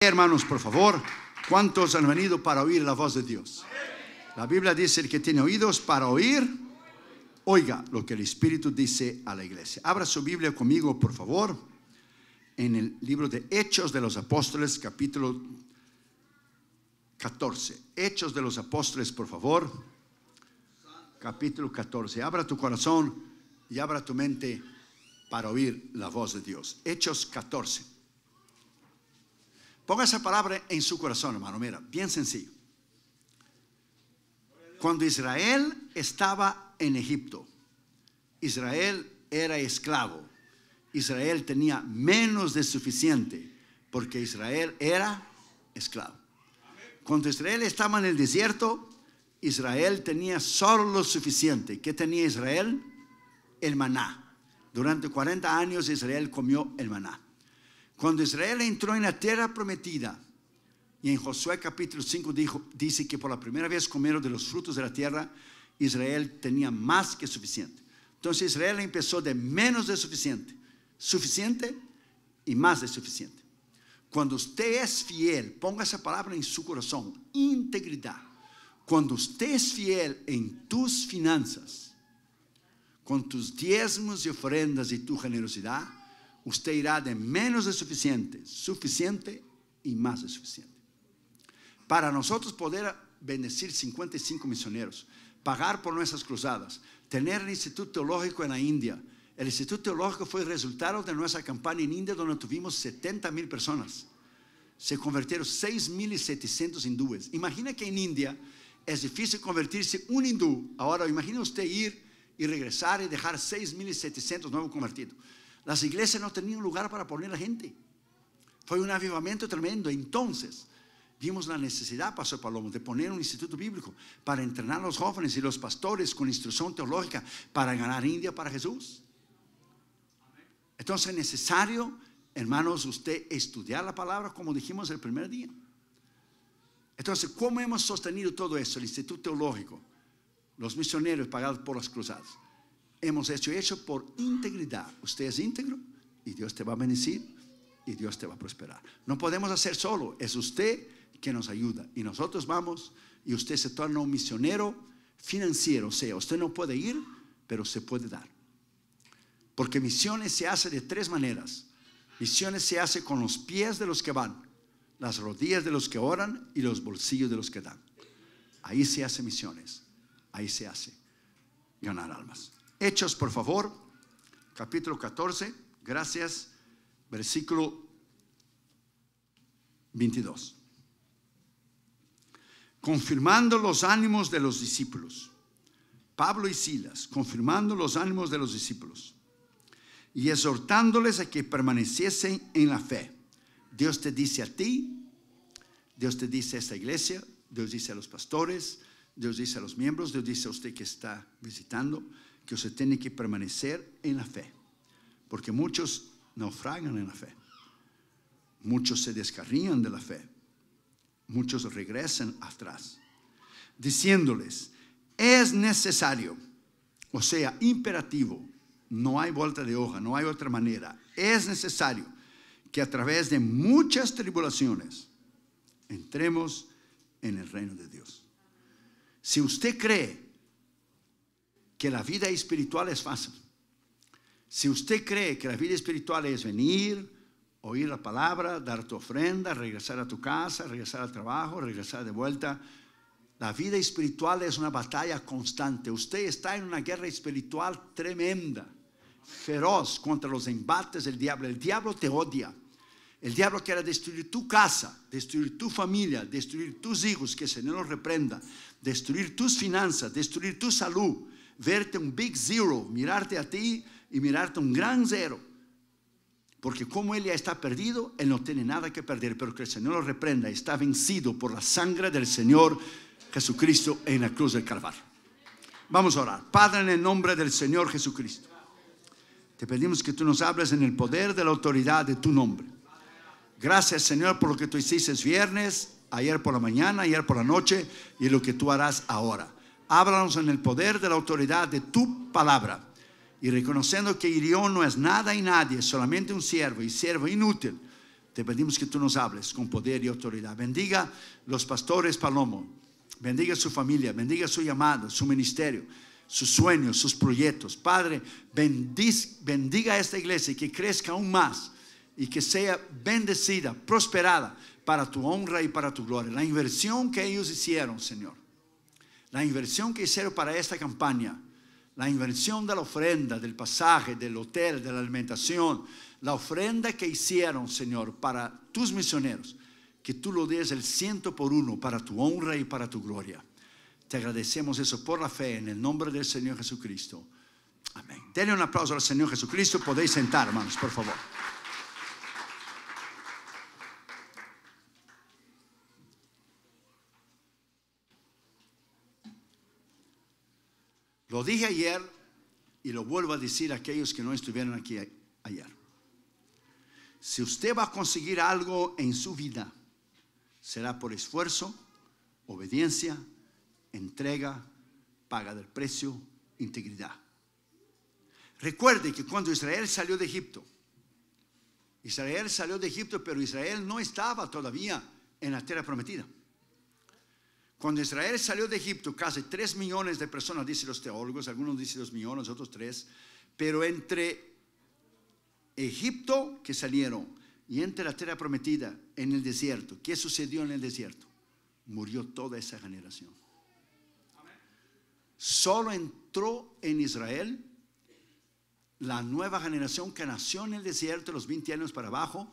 Hermanos, por favor, ¿cuántos han venido para oír la voz de Dios? La Biblia dice: el que tiene oídos para oír, oiga lo que el Espíritu dice a la iglesia. Abra su Biblia conmigo, por favor, en el libro de Hechos de los Apóstoles, capítulo 14. Hechos de los Apóstoles, por favor, capítulo 14. Abra tu corazón y abra tu mente para oír la voz de Dios. Hechos 14. Ponga esa palabra en su corazón, hermano. Mira, bien sencillo. Cuando Israel estaba en Egipto, Israel era esclavo. Israel tenía menos de suficiente porque Israel era esclavo. Cuando Israel estaba en el desierto, Israel tenía solo lo suficiente. ¿Qué tenía Israel? El maná. Durante 40 años Israel comió el maná. Cuando Israel entró en la tierra prometida, y en Josué capítulo 5 dice que por la primera vez comieron de los frutos de la tierra, Israel tenía más que suficiente. Entonces Israel empezó de menos de suficiente, suficiente y más de suficiente. Cuando usted es fiel, ponga esa palabra en su corazón: integridad. Cuando usted es fiel en tus finanzas, con tus diezmos y ofrendas y tu generosidad, usted irá de menos de suficiente, suficiente y más de suficiente. Para nosotros poder bendecir 55 misioneros, pagar por nuestras cruzadas, tener el Instituto Teológico en la India. El Instituto Teológico fue el resultado de nuestra campaña en India, donde tuvimos 70,000 personas. Se convirtieron 6,700 hindúes. Imagina que en India es difícil convertirse un hindú. Ahora imagina usted ir y regresar y dejar 6,700 nuevos convertidos. Las iglesias no tenían lugar para poner a la gente. Fue un avivamiento tremendo. Entonces vimos la necesidad, Pastor Palomo, de poner un instituto bíblico para entrenar a los jóvenes y los pastores con instrucción teológica para ganar India para Jesús. Entonces es necesario, hermanos, usted estudiar la palabra, como dijimos el primer día. Entonces, ¿cómo hemos sostenido todo eso? El Instituto Teológico, los misioneros pagados por las cruzadas. Hemos hecho por integridad. Usted es íntegro y Dios te va a bendecir y Dios te va a prosperar. No podemos hacer solo, es usted que nos ayuda. Y nosotros vamos y usted se torna un misionero financiero. O sea, usted no puede ir, pero se puede dar. Porque misiones se hace de tres maneras. Misiones se hace con los pies de los que van, las rodillas de los que oran y los bolsillos de los que dan. Ahí se hace misiones. Ahí se hace ganar almas. Hechos, por favor, capítulo 14, gracias, versículo 22. Confirmando los ánimos de los discípulos. Pablo y Silas, confirmando los ánimos de los discípulos y exhortándoles a que permaneciesen en la fe. Dios te dice a ti, Dios te dice a esta iglesia, Dios dice a los pastores, Dios dice a los miembros, Dios dice a usted que está visitando, que usted tiene que permanecer en la fe, porque muchos naufragan en la fe, muchos se descarrían de la fe, muchos regresan atrás, diciéndoles: es necesario, o sea, imperativo, no hay vuelta de hoja, no hay otra manera, es necesario que a través de muchas tribulaciones entremos en el reino de Dios. Si usted cree que la vida espiritual es fácil, si usted cree que la vida espiritual es venir, oír la palabra, dar tu ofrenda, regresar a tu casa, regresar al trabajo, regresar de vuelta, la vida espiritual es una batalla constante. Usted está en una guerra espiritual tremenda, feroz, contra los embates del diablo. El diablo te odia. El diablo quiere destruir tu casa, destruir tu familia, destruir tus hijos, que el Señor los reprenda, destruir tus finanzas, destruir tu salud, verte un big zero, mirarte a ti y mirarte un gran cero. Porque como él ya está perdido, él no tiene nada que perder, pero que el Señor lo reprenda. Está vencido por la sangre del Señor Jesucristo en la cruz del Calvario. Vamos a orar. Padre, en el nombre del Señor Jesucristo, te pedimos que tú nos hables en el poder de la autoridad de tu nombre. Gracias, Señor, por lo que tú hiciste viernes, ayer por la mañana, ayer por la noche, y lo que tú harás ahora. Háblanos en el poder de la autoridad de tu palabra, y reconociendo que Irión no es nada y nadie, solamente un siervo y siervo inútil, Te pedimos que tú nos hables con poder y autoridad. Bendiga los pastores Palomo. Bendiga su familia, bendiga su llamado, su ministerio, sus sueños, sus proyectos. Padre, bendiga a esta iglesia y que crezca aún más y que sea bendecida, prosperada para tu honra y para tu gloria. La inversión que ellos hicieron, Señor, la inversión que hicieron para esta campaña, la inversión de la ofrenda, del pasaje, del hotel, de la alimentación, la ofrenda que hicieron, Señor, para tus misioneros, que tú lo des el 100 por 1 para tu honra y para tu gloria. Te agradecemos eso por la fe en el nombre del Señor Jesucristo. Amén. Denle un aplauso al Señor Jesucristo. Podéis sentar, hermanos, por favor. Lo dije ayer y lo vuelvo a decir a aquellos que no estuvieron aquí ayer. Si usted va a conseguir algo en su vida, será por esfuerzo, obediencia, entrega, paga del precio, integridad. Recuerde que cuando Israel salió de Egipto, pero Israel no estaba todavía en la tierra prometida. Cuando Israel salió de Egipto, casi 3 millones de personas, dicen los teólogos, algunos dicen 2 millones, otros 3, pero entre Egipto que salieron y entre la tierra prometida en el desierto, ¿qué sucedió en el desierto? Murió toda esa generación. Solo entró en Israel la nueva generación que nació en el desierto, los 20 años para abajo,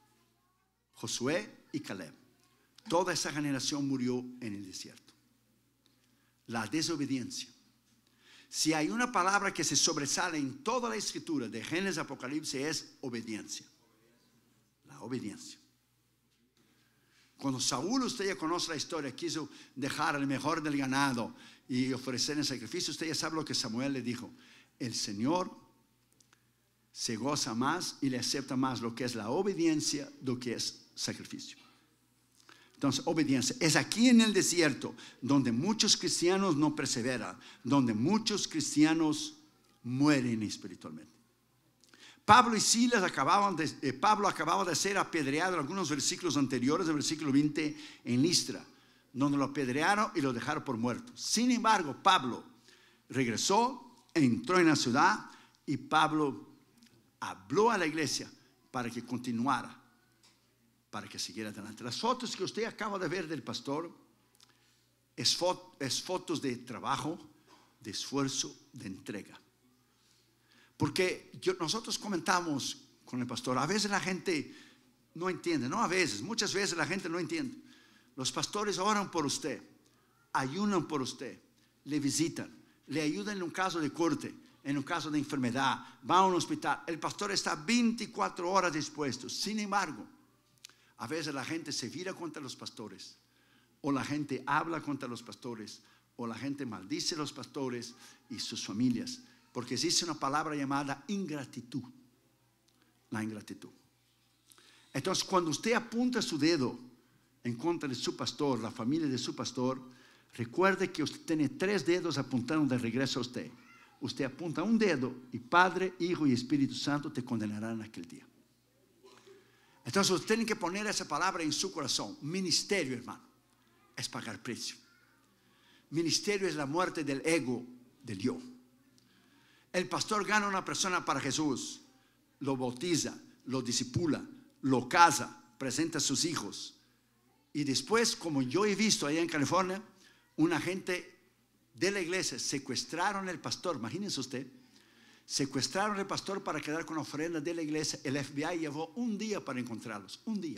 Josué y Caleb. Toda esa generación murió en el desierto. La desobediencia. Si hay una palabra que se sobresale en toda la escritura de Génesis a Apocalipsis, es obediencia. La obediencia. Cuando Saúl, usted ya conoce la historia, quiso dejar el mejor del ganado y ofrecer en sacrificio, usted ya sabe lo que Samuel le dijo. El Señor se goza más y le acepta más lo que es la obediencia do que es sacrificio. Entonces, obediencia. Es aquí en el desierto donde muchos cristianos no perseveran, donde muchos cristianos mueren espiritualmente. Pablo y Silas Pablo acababa de ser apedreado en algunos versículos anteriores, el versículo 20 en Listra, donde lo apedrearon y lo dejaron por muerto. Sin embargo, Pablo regresó, entró en la ciudad y Pablo habló a la iglesia para que continuara, para que siguiera adelante. Las fotos que usted acaba de ver del pastor es fotos de trabajo, de esfuerzo, de entrega. Porque nosotros comentamos con el pastor, a veces la gente no entiende, no a veces, muchas veces la gente no entiende. Los pastores oran por usted, ayunan por usted, le visitan, le ayudan en un caso de corte, en un caso de enfermedad, va a un hospital. El pastor está 24 horas dispuesto. Sin embargo, a veces la gente se vira contra los pastores, o la gente habla contra los pastores, o la gente maldice a los pastores y sus familias, porque existe una palabra llamada ingratitud. La ingratitud. Entonces, cuando usted apunta su dedo en contra de su pastor, la familia de su pastor, recuerde que usted tiene 3 dedos apuntando de regreso a usted. Usted apunta un dedo y Padre, Hijo y Espíritu Santo te condenarán aquel día. Entonces usted tiene que poner esa palabra en su corazón. Ministerio, hermano, es pagar precio. Ministerio es la muerte del ego, del yo. El pastor gana a una persona para Jesús, lo bautiza, lo discipula, lo casa, presenta a sus hijos. Y después, como yo he visto allá en California, una gente de la iglesia secuestraron al pastor. Imagínense usted. Secuestraron al pastor para quedar con la ofrenda de la iglesia. El FBI llevó un día para encontrarlos. Un día.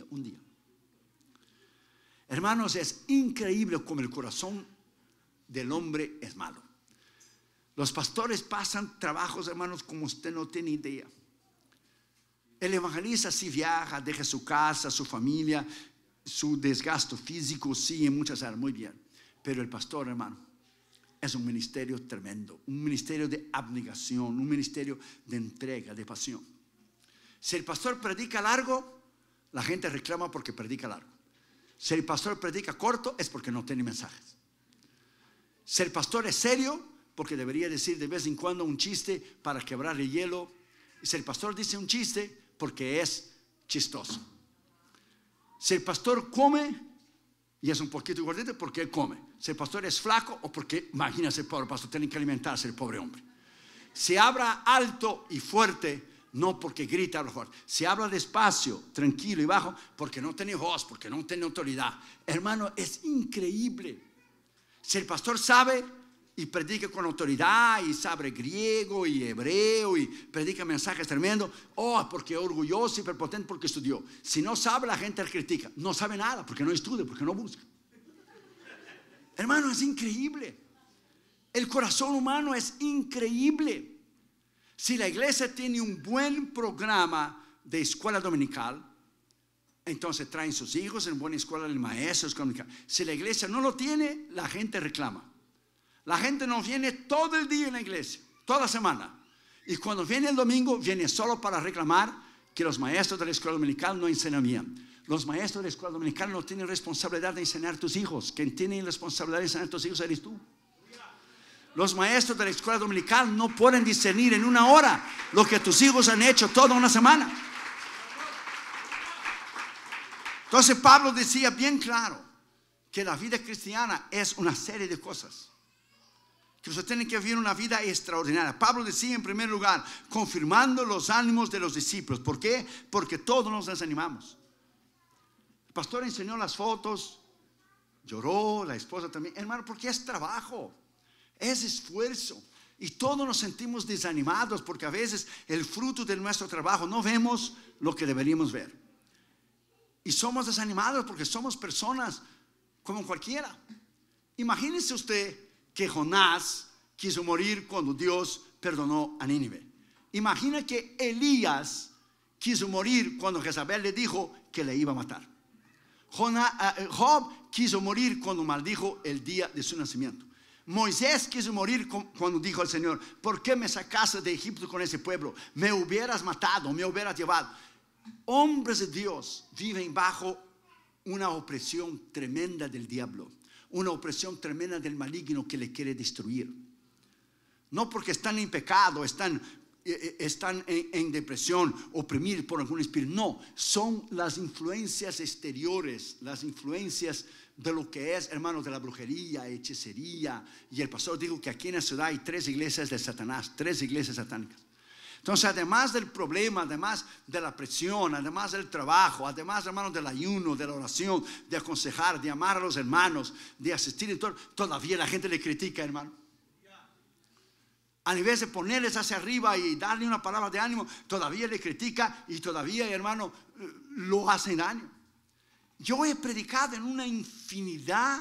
Hermanos, es increíble como el corazón del hombre es malo. Los pastores pasan trabajos, hermanos, como usted no tiene idea. El evangelista sí viaja, deja su casa, su familia, su desgasto físico, sí, en muchas áreas, muy bien. Pero el pastor, hermano, es un ministerio tremendo, un ministerio de abnegación, un ministerio de entrega, de pasión. Si el pastor predica largo, la gente reclama porque predica largo. Si el pastor predica corto, es porque no tiene mensajes. Si el pastor es serio, porque debería decir de vez en cuando un chiste para quebrar el hielo. Si el pastor dice un chiste, porque es chistoso. Si el pastor come y es un poquito gordito, ¿por qué come? Si el pastor es flaco o porque, imagínese, el pobre pastor tiene que alimentarse, el pobre hombre. Si habla alto y fuerte, no porque grita lo fuerte. Si habla despacio, tranquilo y bajo, porque no tiene voz, porque no tiene autoridad. Hermano, es increíble. Si el pastor sabe y predica con autoridad y sabe griego y hebreo y predica mensajes tremendos, porque es orgulloso y prepotente porque estudió. Si no sabe, la gente le critica. No sabe nada porque no estudia, porque no busca. Hermano, es increíble. El corazón humano es increíble. Si la iglesia tiene un buen programa de escuela dominical, entonces traen sus hijos en buena escuela del maestro. Si la iglesia no lo tiene, la gente reclama. La gente no viene todo el día en la iglesia, toda semana. Y cuando viene el domingo, viene solo para reclamar que los maestros de la escuela dominical no enseñan bien. Los maestros de la escuela dominical no tienen responsabilidad de enseñar a tus hijos. Quien tiene responsabilidad de enseñar a tus hijos eres tú. Los maestros de la escuela dominical no pueden discernir en una hora lo que tus hijos han hecho toda una semana. Entonces Pablo decía bien claro que la vida cristiana es una serie de cosas, que usted tiene que vivir una vida extraordinaria. Pablo decía en primer lugar, confirmando los ánimos de los discípulos. ¿Por qué? Porque todos nos desanimamos. El pastor enseñó las fotos, lloró, la esposa también. Hermano, porque es trabajo, es esfuerzo. Y todos nos sentimos desanimados porque a veces el fruto de nuestro trabajo no vemos lo que deberíamos ver. Y somos desanimados porque somos personas como cualquiera. Imagínese usted que Jonás quiso morir cuando Dios perdonó a Nínive. Imagina que Elías quiso morir cuando Jezabel le dijo que le iba a matar. Job quiso morir cuando maldijo el día de su nacimiento. Moisés quiso morir cuando dijo al Señor: ¿por qué me sacaste de Egipto con ese pueblo? Me hubieras matado, me hubieras llevado. Hombres de Dios viven bajo una opresión tremenda del diablo, una opresión tremenda del maligno que le quiere destruir. No porque están en pecado, están en depresión, oprimidos por algún espíritu. No, son las influencias exteriores, las influencias de lo que es, hermanos, de la brujería, hechicería. Y el pastor dijo que aquí en la ciudad hay 3 iglesias de Satanás, 3 iglesias satánicas. Entonces, además del problema, además de la presión, además del trabajo, además, hermanos, del ayuno, de la oración, de aconsejar, de amar a los hermanos, de asistir y todo, todavía la gente le critica, hermano. A nivel de ponerles hacia arriba y darle una palabra de ánimo, todavía le critica y todavía, hermano, lo hacen daño. Yo he predicado en una infinidad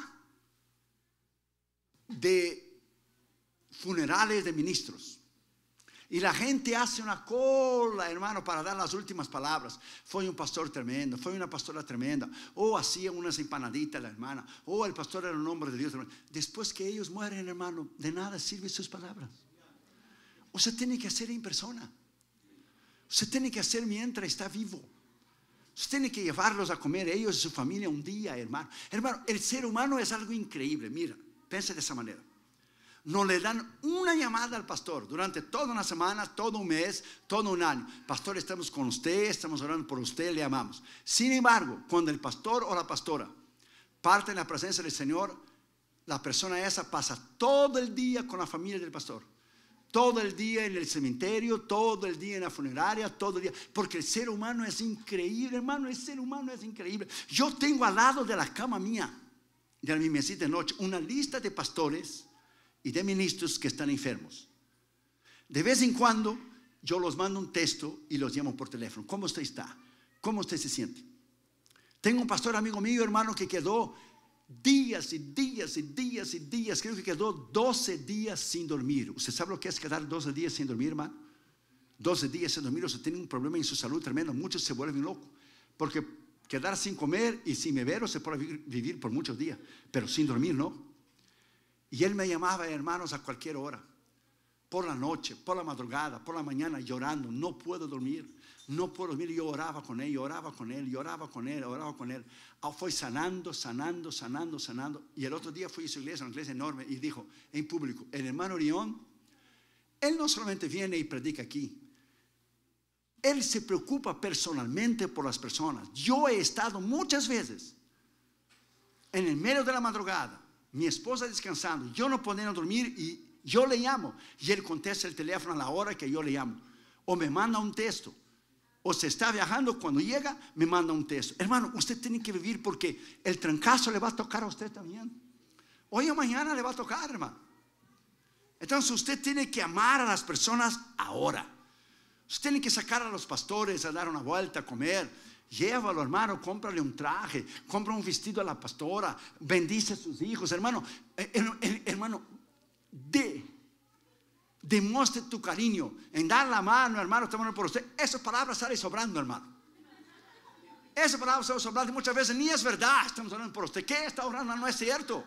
de funerales de ministros. Y la gente hace una cola, hermano, para dar las últimas palabras. Fue un pastor tremendo, fue una pastora tremenda. Hacía unas empanaditas la hermana. El pastor era un hombre de Dios. Después que ellos mueren, hermano, de nada sirven sus palabras. Usted tiene que hacer en persona. Usted tiene que hacer mientras está vivo. Usted tiene que llevarlos a comer, ellos y su familia, un día, hermano. Hermano, el ser humano es algo increíble. Mira, piensa de esa manera. No le dan una llamada al pastor durante toda una semana, todo un mes, todo un año. Pastor, estamos con usted, estamos orando por usted, le amamos. Sin embargo, cuando el pastor o la pastora parte en la presencia del Señor, la persona esa pasa todo el día con la familia del pastor, todo el día en el cementerio, todo el día en la funeraria, todo el día. Porque el ser humano es increíble, hermano, el ser humano es increíble. Yo tengo al lado de la cama mía, de mi mesita de noche, una lista de pastores y de ministros que están enfermos. De vez en cuando yo los mando un texto y los llamo por teléfono. ¿Cómo usted está? ¿Cómo usted se siente? Tengo un pastor amigo mío, hermano, que quedó días y días y días y días, creo que quedó 12 días sin dormir. ¿Usted sabe lo que es quedar 12 días sin dormir, hermano? 12 días sin dormir. Usted tiene un problema en su salud tremendo. Muchos se vuelven locos porque quedar sin comer y sin beber se puede vivir por muchos días, pero sin dormir no. Y él me llamaba, hermanos, a cualquier hora, por la noche, por la madrugada, por la mañana, llorando. No puedo dormir, no puedo dormir. Y yo oraba con él, oraba con él, oraba con él, oraba con él. Fue sanando. Y el otro día fui a su iglesia, una iglesia enorme, y dijo en público: el hermano Orión, él no solamente viene y predica aquí, Él se preocupa personalmente por las personas. Yo he estado muchas veces en el medio de la madrugada, mi esposa descansando, yo no podía dormir y yo le llamo y él contesta el teléfono a la hora que yo le llamo, o me manda un texto, o se está viajando, cuando llega me manda un texto. Hermano, usted tiene que vivir, porque el trancazo le va a tocar a usted también. Hoy o mañana le va a tocar, hermano. Entonces usted tiene que amar a las personas ahora. Usted tiene que sacar a los pastores a dar una vuelta, a comer. Llévalo, hermano, cómprale un traje, compra un vestido a la pastora, bendice a sus hijos, hermano. Hermano, demuestre tu cariño en dar la mano, hermano, estamos orando por usted. Esas palabras salen sobrando, hermano. Esas palabras salen sobrando, muchas veces ni es verdad. Estamos orando por usted. ¿Qué está orando? No es cierto.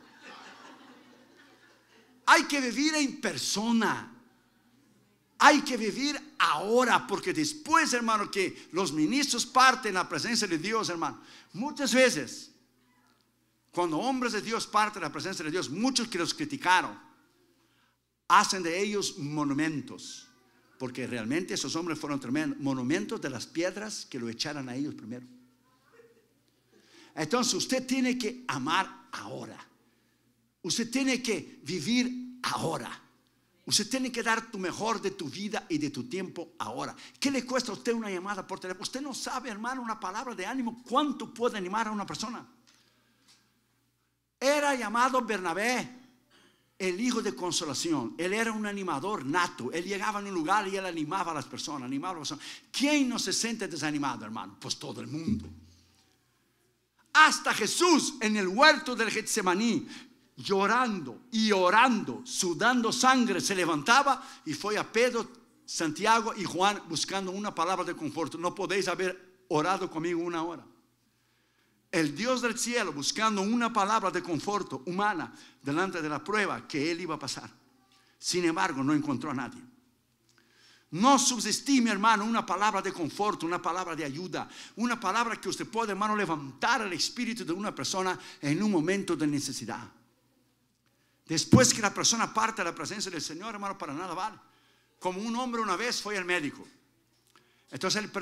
Hay que vivir en persona. Hay que vivir ahora, porque después, hermano, que los ministros parten a la presencia de Dios, hermano, muchas veces, cuando hombres de Dios parten a la presencia de Dios, muchos que los criticaron, hacen de ellos monumentos, porque realmente esos hombres fueron tremendos, monumentos de las piedras que lo echaran a ellos primero. Entonces usted tiene que amar ahora. Usted tiene que vivir ahora. Usted tiene que dar tu mejor de tu vida y de tu tiempo ahora. ¿Qué le cuesta a usted una llamada por teléfono? Usted no sabe, hermano, una palabra de ánimo, cuánto puede animar a una persona. Era llamado Bernabé el hijo de consolación. Él era un animador nato. Él llegaba en un lugar y él animaba a las personas, ¿Quién no se siente desanimado, hermano? Pues todo el mundo. Hasta Jesús en el huerto del Getsemaní, llorando y orando, sudando sangre, se levantaba y fue a Pedro, Santiago y Juan buscando una palabra de conforto. No podéis haber orado conmigo una hora. El Dios del cielo buscando una palabra de conforto humana delante de la prueba que él iba a pasar. Sin embargo, no encontró a nadie. No subestime, hermano, una palabra de conforto, una palabra de ayuda, una palabra que usted puede, hermano, levantar el espíritu de una persona en un momento de necesidad. Después que la persona parte a la presencia del Señor, hermano, para nada vale. Como un hombre una vez fue al médico. Entonces él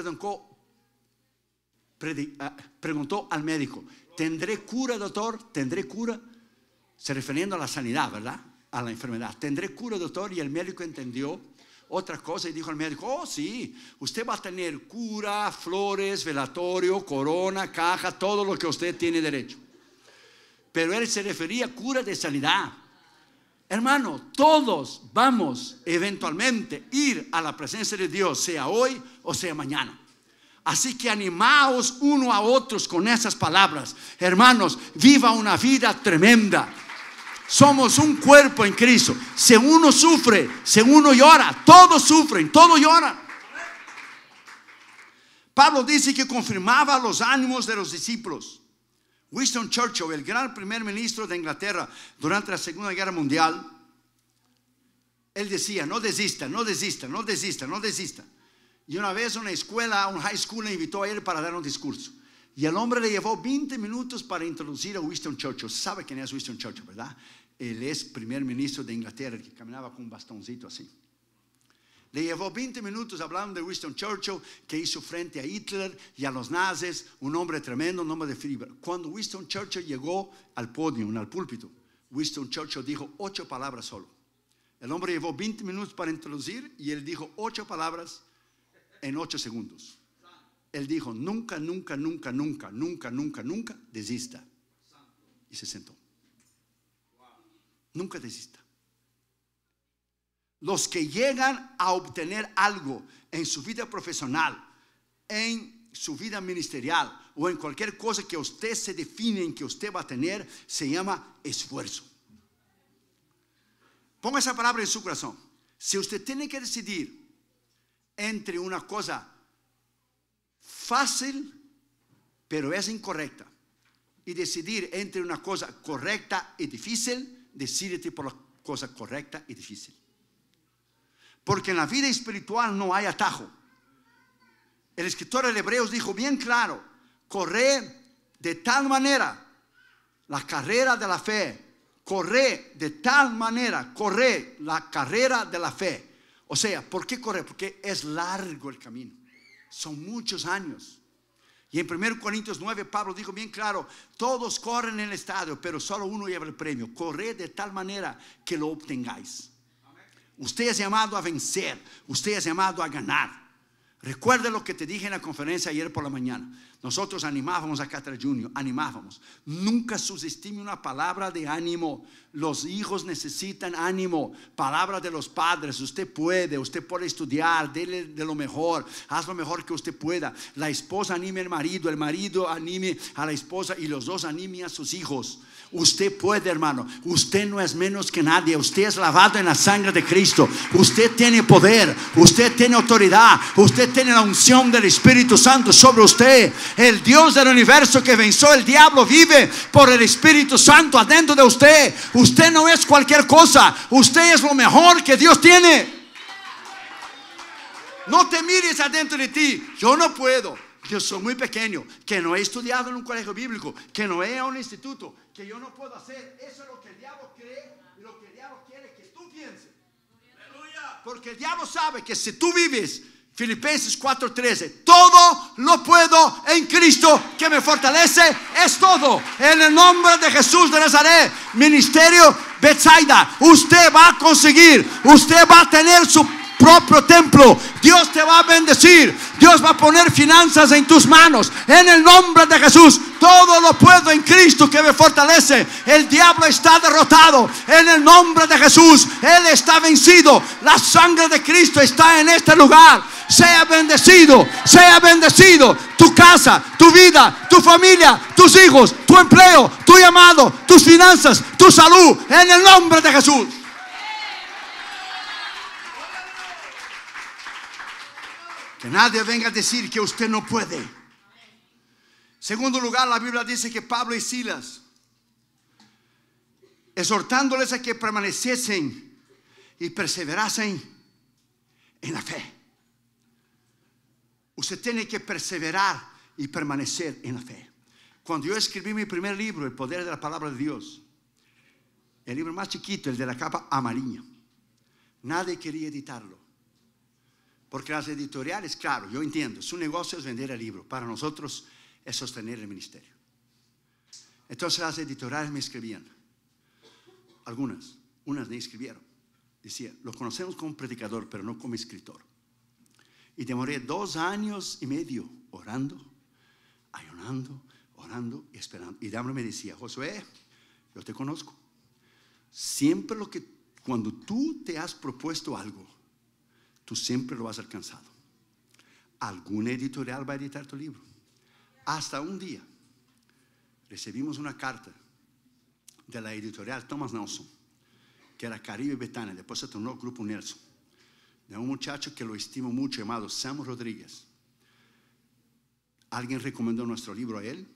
preguntó al médico: ¿tendré cura, doctor? ¿Tendré cura? Se refiriendo a la sanidad, ¿verdad? A la enfermedad. ¿Tendré cura, doctor? Y el médico entendió otra cosa y dijo al médico: oh sí, usted va a tener cura, flores, velatorio, corona, caja, todo lo que usted tiene derecho. Pero él se refería a cura de sanidad. Hermano, todos vamos eventualmente a ir a la presencia de Dios, sea hoy o sea mañana. Así que animaos uno a otros con esas palabras. Hermanos, viva una vida tremenda. Somos un cuerpo en Cristo. Si uno sufre, si uno llora, todos sufren, todos lloran. Pablo dice que confirmaba los ánimos de los discípulos. Winston Churchill, el gran primer ministro de Inglaterra durante la Segunda Guerra Mundial, él decía: no desista, no desista, no desista, no desista. Y una vez una escuela, un high school, le invitó a él para dar un discurso. Y el hombre le llevó 20 minutos para introducir a Winston Churchill. ¿Sabe quién es Winston Churchill, verdad? Él es primer ministro de Inglaterra, que caminaba con un bastoncito así. Le llevó 20 minutos hablando de Winston Churchill, que hizo frente a Hitler y a los nazis, un hombre tremendo, un hombre de fibra. Cuando Winston Churchill llegó al podio, al púlpito, Winston Churchill dijo 8 palabras solo. El hombre llevó 20 minutos para introducir y él dijo 8 palabras en 8 segundos. Él dijo: nunca, nunca, nunca, nunca, nunca, nunca, nunca desista. Y se sentó. Nunca desista. Los que llegan a obtener algo en su vida profesional, en su vida ministerial o en cualquier cosa que usted se define en que usted va a tener, se llama esfuerzo. Ponga esa palabra en su corazón. Si usted tiene que decidir entre una cosa fácil pero es incorrecta y decidir entre una cosa correcta y difícil, decídete por la cosa correcta y difícil. Porque en la vida espiritual no hay atajo. El escritor de Hebreos dijo bien claro: corre de tal manera la carrera de la fe. Corre de tal manera, corre la carrera de la fe. O sea, ¿por qué correr? Porque es largo el camino. Son muchos años. Y en 1 Corintios 9 Pablo dijo bien claro: todos corren en el estadio, pero solo uno lleva el premio. Corred de tal manera que lo obtengáis. Usted es llamado a vencer. Usted es llamado a ganar. Recuerda lo que te dije en la conferencia ayer por la mañana. Nosotros animábamos a Catra Junior, animábamos. Nunca subestime una palabra de ánimo. Los hijos necesitan ánimo. Palabra de los padres: usted puede estudiar, dele de lo mejor, haz lo mejor que usted pueda. La esposa anime al marido, el marido anime a la esposa, y los dos animen a sus hijos. Usted puede, hermano. Usted no es menos que nadie. Usted es lavado en la sangre de Cristo. Usted tiene poder. Usted tiene autoridad. Usted tiene la unción del Espíritu Santo sobre usted. El Dios del universo que venció el diablo vive por el Espíritu Santo adentro de usted. Usted no es cualquier cosa. Usted es lo mejor que Dios tiene. No te mires adentro de ti: yo no puedo, yo soy muy pequeño, que no he estudiado en un colegio bíblico, que no he ido a un instituto, que yo no puedo hacer. Eso es lo que el diablo cree y lo que el diablo quiere que tú pienses. Porque el diablo sabe que si tú vives Filipenses 4:13, todo lo puedo en Cristo que me fortalece. Es todo en el nombre de Jesús de Nazaret. Ministerio Bethsaida, usted va a conseguir. Usted va a tener su propio templo. Dios te va a bendecir. Dios va a poner finanzas en tus manos. En el nombre de Jesús, todo lo puedo en Cristo que me fortalece. El diablo está derrotado. En el nombre de Jesús, Él está vencido. La sangre de Cristo está en este lugar. Sea bendecido, sea bendecido. Tu casa, tu vida, tu familia, tus hijos, tu empleo, tu llamado, tus finanzas, tu salud. En el nombre de Jesús. Que nadie venga a decir que usted no puede. Segundo lugar, la Biblia dice que Pablo y Silas, exhortándoles a que permaneciesen y perseverasen en la fe. Usted tiene que perseverar y permanecer en la fe. Cuando yo escribí mi primer libro, El Poder de la Palabra de Dios, el libro más chiquito, el de la capa amarilla, nadie quería editarlo. Porque las editoriales, claro, yo entiendo, su negocio es vender el libro. Para nosotros es sostener el ministerio. Entonces las editoriales me escribían. Unas me escribieron. Decía: lo conocemos como predicador, pero no como escritor. Y demoré 2 años y medio orando, ayunando, orando y esperando. Y Dama me decía: Josué, yo te conozco. Siempre cuando tú te has propuesto algo, tú siempre lo has alcanzado. Alguna editorial va a editar tu libro. Hasta un día recibimos una carta de la editorial Thomas Nelson, que era Caribe Betania, después se tornó Grupo Nelson, de un muchacho que lo estimo mucho llamado Sam Rodríguez. Alguien recomendó nuestro libro a él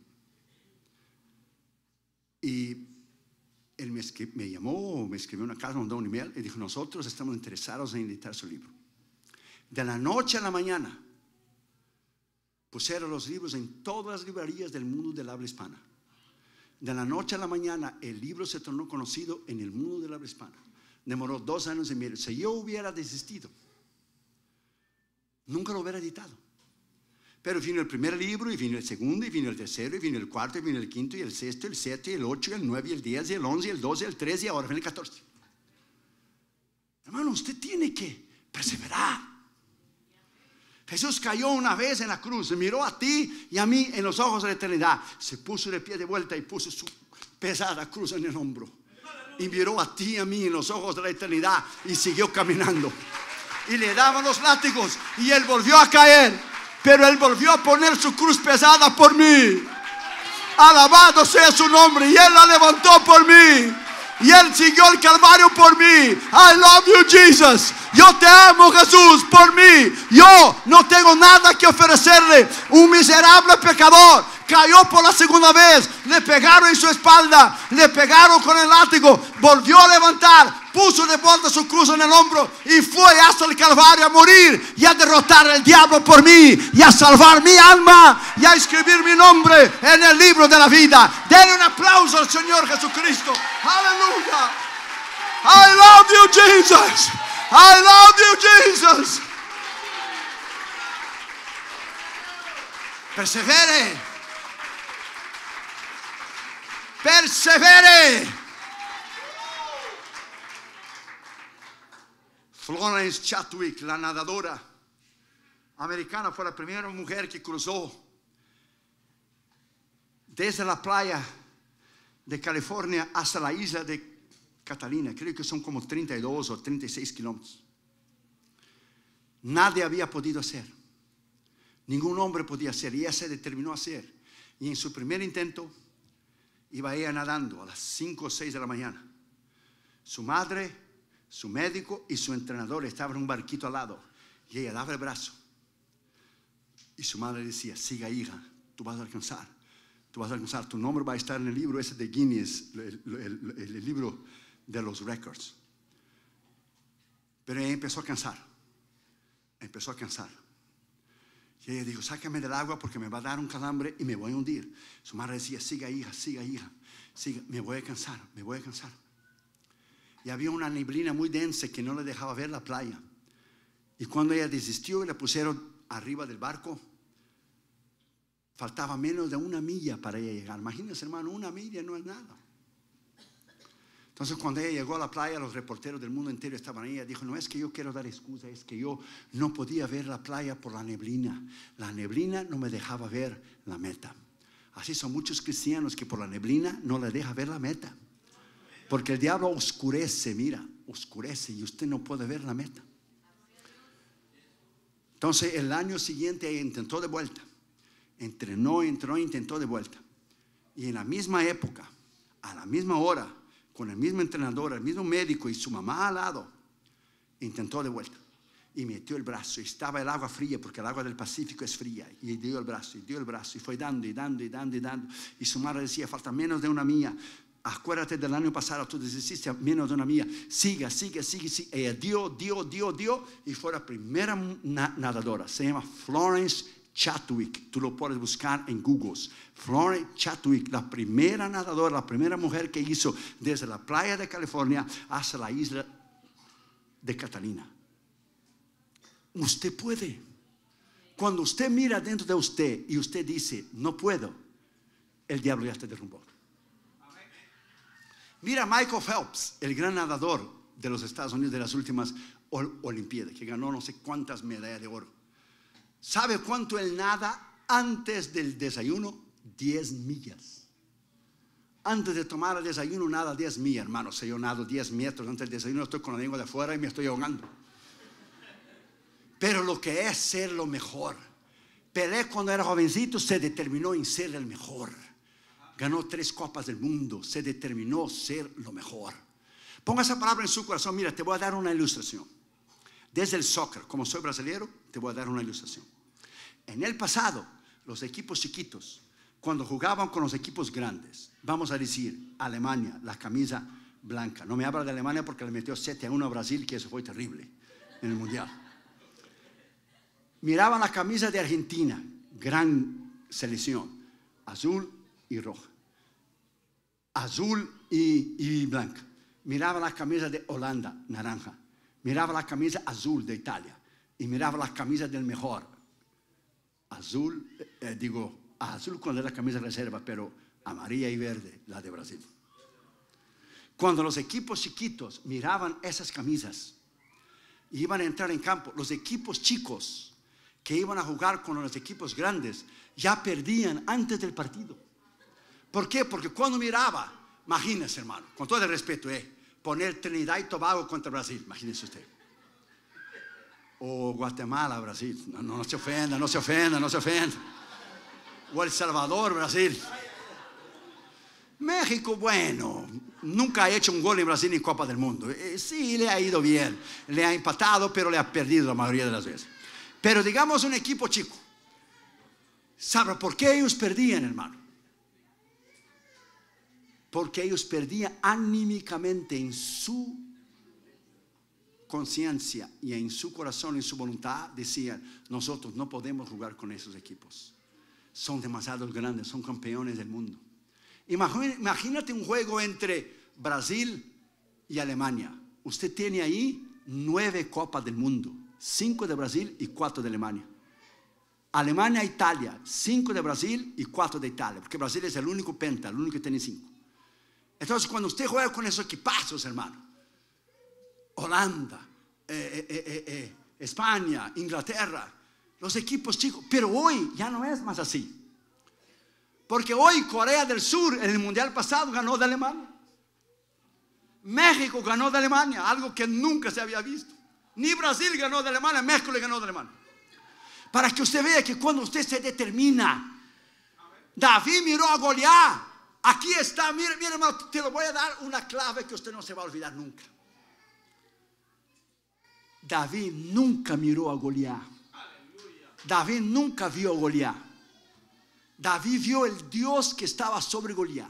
y él me llamó, me escribió una carta, mandó un email y dijo: nosotros estamos interesados en editar su libro. De la noche a la mañana pusieron los libros en todas las librerías del mundo del habla hispana. De la noche a la mañana el libro se tornó conocido en el mundo del habla hispana. Demoró 2 años y medio. Si yo hubiera desistido, nunca lo hubiera editado. Pero vino el primer libro, y vino el segundo, y vino el tercero, y vino el cuarto, y vino el quinto, y el sexto, y el 7, y el 8, y el 9, y el 10, y el 11, y el 12, y el 13, y ahora viene el 14. Hermano, usted tiene que perseverar. Jesús cayó una vez en la cruz, se miró a ti y a mí en los ojos de la eternidad, se puso de pie de vuelta y puso su pesada cruz en el hombro y miró a ti y a mí en los ojos de la eternidad y siguió caminando. Y le daban los látigos y él volvió a caer, pero él volvió a poner su cruz pesada por mí. Alabado sea su nombre. Y él la levantó por mí y él siguió el calvario por mí. I love you, Jesus. Yo te amo, Jesús, por mí. Yo no tengo nada que ofrecerle. Un miserable pecador cayó por la segunda vez, le pegaron en su espalda, le pegaron con el látigo, volvió a levantar, puso de vuelta su cruz en el hombro y fue hasta el Calvario a morir y a derrotar al diablo por mí y a salvar mi alma y a escribir mi nombre en el libro de la vida. Denle un aplauso al Señor Jesucristo. Aleluya. I love you, Jesus. I love you, Jesus. Persevere. Persevere. Florence Chadwick, la nadadora americana, fue la primera mujer que cruzó desde la playa de California hasta la isla de Catalina. Creo que son como 32 o 36 kilómetros. Nadie había podido hacer. Ningún hombre podía hacer. Y ella se determinó a hacer. Y en su primer intento iba ella nadando a las 5 o 6 de la mañana. Su madre, su médico y su entrenador estaban en un barquito al lado. Y ella daba el brazo. Y su madre decía: siga, hija, tú vas a alcanzar. Tú vas a alcanzar. Tu nombre va a estar en el libro ese de Guinness, el libro de los récords. Pero ella empezó a cansar. Empezó a cansar. Y ella dijo: sácame del agua porque me va a dar un calambre y me voy a hundir. Su madre decía: siga, hija, siga, hija, siga, me voy a cansar, me voy a cansar. Y había una neblina muy densa que no le dejaba ver la playa. Y cuando ella desistió y la pusieron arriba del barco, faltaba menos de 1 milla para ella llegar. Imagínense, hermano, 1 milla no es nada. Entonces, cuando ella llegó a la playa, los reporteros del mundo entero estaban ahí. Ella dijo: no es que yo quiero dar excusa, es que yo no podía ver la playa por la neblina. La neblina no me dejaba ver la meta. Así son muchos cristianos que por la neblina no les deja ver la meta. Porque el diablo oscurece, mira, oscurece y usted no puede ver la meta. Entonces, el año siguiente ella intentó de vuelta. Entrenó, intentó de vuelta. Y en la misma época, a la misma hora, con el mismo entrenador, el mismo médico y su mamá al lado, intentó de vuelta. Y metió el brazo. Y estaba el agua fría, porque el agua del Pacífico es fría. Y dio el brazo, y fue dando, y dando, y dando, y dando. Y su madre decía: falta menos de 1 milla. Acuérdate del año pasado, tú desististe a menos de 1 milla. Siga. Ella dio. Y fue la primera nadadora. Se llama Florence Chadwick. Tú lo puedes buscar en Google. Florence Chadwick, la primera nadadora, la primera mujer que hizo desde la playa de California hasta la isla de Catalina. Usted puede. Cuando usted mira dentro de usted y usted dice: no puedo, el diablo ya te derrumbó. Mira Michael Phelps, el gran nadador de los Estados Unidos de las últimas Olimpiadas, que ganó no sé cuántas medallas de oro. ¿Sabe cuánto él nada antes del desayuno? 10 millas. Antes de tomar el desayuno nada 10 millas, hermano. Si yo nado 10 metros antes del desayuno, estoy con la lengua de afuera y me estoy ahogando. Pero lo que es ser lo mejor. Pelé, cuando era jovencito, se determinó en ser el mejor. Ganó 3 copas del mundo. Se determinó ser lo mejor. Ponga esa palabra en su corazón. Mira, te voy a dar una ilustración. Desde el soccer, como soy brasileño, te voy a dar una ilustración. En el pasado, los equipos chiquitos, cuando jugaban con los equipos grandes, vamos a decir Alemania, la camisa blanca. No me habla de Alemania porque le metió 7-1 a Brasil, que eso fue terrible en el mundial. Miraban la camisa de Argentina, gran selección, azul y roja, azul y blanca. Miraba la camisa de Holanda, naranja. Miraba la camisa azul de Italia y miraba la camisa del mejor. Azul, azul cuando era la camisa reserva, pero amarilla y verde, la de Brasil. Cuando los equipos chiquitos miraban esas camisas y iban a entrar en campo, los equipos chicos que iban a jugar con los equipos grandes ya perdían antes del partido. ¿Por qué? Porque cuando miraba, imagínense, hermano, con todo el respeto, poner Trinidad y Tobago contra Brasil, imagínense usted. O Guatemala, Brasil. No se ofenda. O El Salvador, Brasil. México, bueno, nunca ha hecho un gol en Brasil en Copa del Mundo. Sí, le ha ido bien. Le ha empatado, pero le ha perdido la mayoría de las veces. Pero digamos un equipo chico. ¿Sabe por qué ellos perdían, hermano? Porque ellos perdían anímicamente en su conciencia y en su corazón, en su voluntad. Decían: nosotros no podemos jugar con esos equipos. Son demasiado grandes, son campeones del mundo. Imagínate un juego entre Brasil y Alemania. Usted tiene ahí 9 copas del mundo. 5 de Brasil y 4 de Alemania. Alemania e Italia, 5 de Brasil y 4 de Italia, porque Brasil es el único penta, el único que tiene 5. Entonces cuando usted juega con esos equipazos, hermano, Holanda, España, Inglaterra, los equipos chicos, pero hoy ya no es más así. Porque hoy Corea del Sur en el mundial pasado ganó de Alemania. México ganó de Alemania, algo que nunca se había visto. Ni Brasil ganó de Alemania, México le ganó de Alemania. Para que usted vea que cuando usted se determina, David miró a Goliat. Aquí está, mire hermano, te lo voy a dar una clave que usted no se va a olvidar nunca. David nunca miró a Goliat. David nunca vio a Goliat. David vio el Dios que estaba sobre Goliat.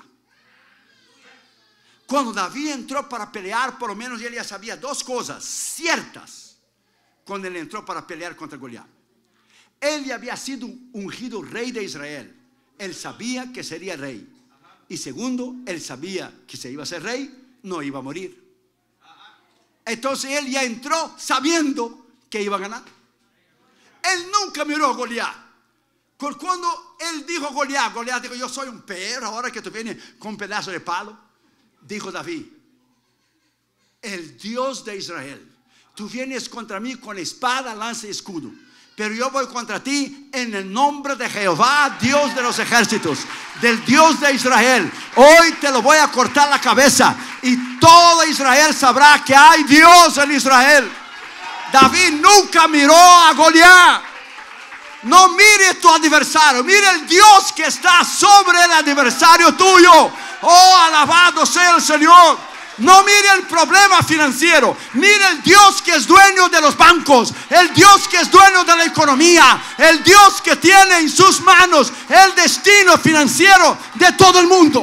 Cuando David entró para pelear, por lo menos él ya sabía 2 cosas ciertas. Cuando él entró para pelear contra Goliat, él ya había sido ungido rey de Israel. Él sabía que sería rey. Y segundo, él sabía que si iba a ser rey, no iba a morir. Entonces él ya entró sabiendo que iba a ganar. Él nunca miró a Goliat. Cuando él dijo a Goliat, Goliat dijo: yo soy un perro, ahora que tú vienes con un pedazo de palo. Dijo David: el Dios de Israel, tú vienes contra mí con espada, lanza y escudo, pero yo voy contra ti en el nombre de Jehová, Dios de los ejércitos, del Dios de Israel. Hoy te lo voy a cortar la cabeza y todo Israel sabrá que hay Dios en Israel. David nunca miró a Goliat. No mire tu adversario, mire el Dios que está sobre el adversario tuyo. Oh, alabado sea el Señor. No mire el problema financiero, mire el Dios que es dueño de los bancos, el Dios que es dueño de la economía, el Dios que tiene en sus manos el destino financiero de todo el mundo.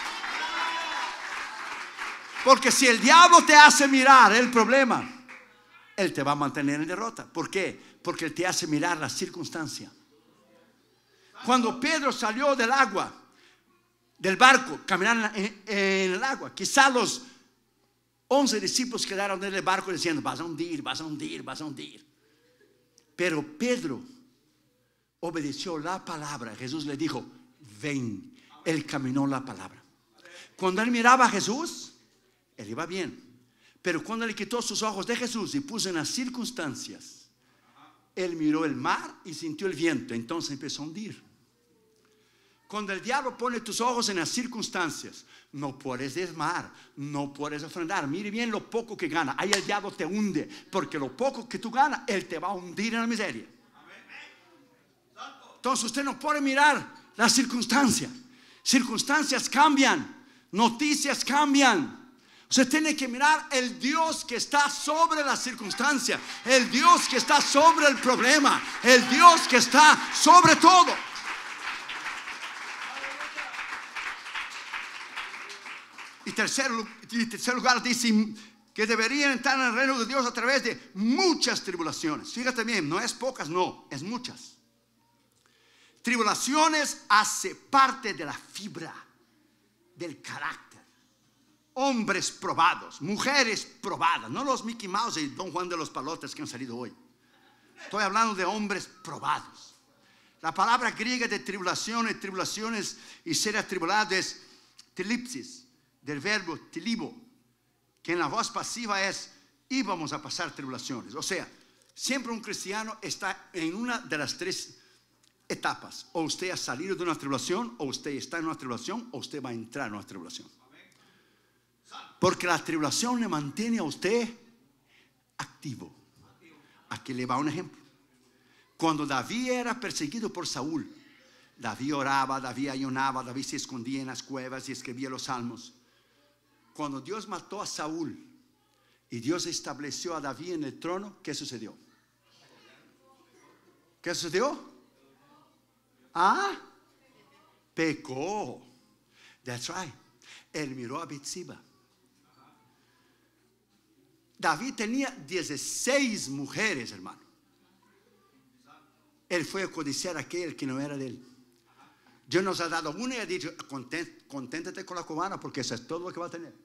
Porque si el diablo te hace mirar el problema, él te va a mantener en derrota. ¿Por qué? Porque él te hace mirar la circunstancia. Cuando Pedro salió del agua, del barco, caminando en el agua, quizá los 11 discípulos quedaron en el barco diciendo: vas a hundir, vas a hundir, vas a hundir. Pero Pedro obedeció la palabra. Jesús le dijo: ven. Él caminó la palabra. Cuando él miraba a Jesús, él iba bien. Pero cuando él quitó sus ojos de Jesús y puso en las circunstancias, él miró el mar y sintió el viento. Entonces empezó a hundir. Cuando el diablo pone tus ojos en las circunstancias, no puedes desmar, no puedes ofrendar. Mire bien lo poco que gana. Ahí el diablo te hunde, porque lo poco que tú ganas, él te va a hundir en la miseria. Entonces usted no puede mirar las circunstancias. Circunstancias cambian, noticias cambian. Usted tiene que mirar el Dios que está sobre la circunstancia, el Dios que está sobre el problema, el Dios que está sobre todo. Y tercer lugar dice que deberían entrar en el reino de Dios a través de muchas tribulaciones. Fíjate bien, no es pocas, no, es muchas. Tribulaciones hace parte de la fibra del carácter. Hombres probados, mujeres probadas, no los Mickey Mouse y Don Juan de los Palotes que han salido hoy. Estoy hablando de hombres probados. La palabra griega de tribulaciones y ser atribulado es tilipsis, del verbo tilibo, que en la voz pasiva es: íbamos a pasar tribulaciones. O sea, siempre un cristiano está en una de las 3 etapas. O usted ha salido de una tribulación, o usted está en una tribulación, o usted va a entrar en una tribulación. Porque la tribulación le mantiene a usted activo. Aquí le va un ejemplo. Cuando David era perseguido por Saúl, David oraba, David ayunaba, David se escondía en las cuevas y escribía los salmos. Cuando Dios mató a Saúl y Dios estableció a David en el trono, ¿qué sucedió? ¿Qué sucedió? Pecó. That's right. Él miró a Betseba. David tenía 16 mujeres, hermano. Él fue a codiciar a aquel que no era de él. Dios nos ha dado una y ha dicho: conténtate con la cubana, porque eso es todo lo que va a tener.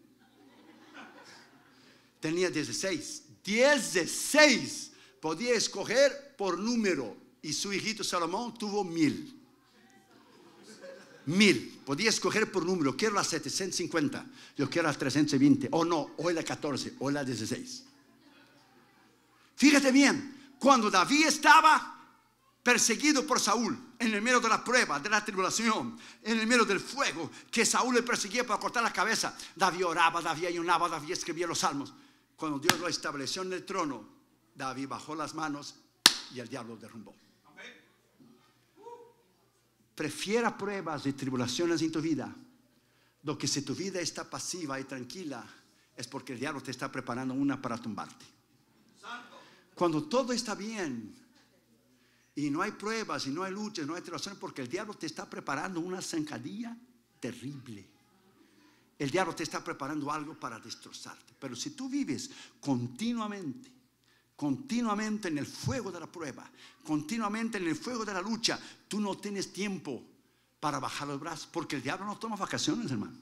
Tenía 16. 16. Podía escoger por número y su hijito Salomón tuvo 1000. 1000. Podía escoger por número. Quiero la 750. Yo quiero la 320. O no, o la 14, o la 16. Fíjate bien, cuando David estaba perseguido por Saúl, en el medio de la prueba, de la tribulación, en el medio del fuego, que Saúl le perseguía para cortar la cabeza, David oraba, David ayunaba, David escribía los salmos. Cuando Dios lo estableció en el trono, David bajó las manos y el diablo derrumbó. Prefiera pruebas y tribulaciones en tu vida. Lo que si tu vida está pasiva y tranquila, es porque el diablo te está preparando una para tumbarte. Cuando todo está bien y no hay pruebas y no hay luchas, no hay tribulaciones, porque el diablo te está preparando una zancadilla terrible. El diablo te está preparando algo para destrozarte. Pero si tú vives continuamente en el fuego de la prueba, continuamente en el fuego de la lucha, tú no tienes tiempo para bajar los brazos, porque el diablo no toma vacaciones, hermano.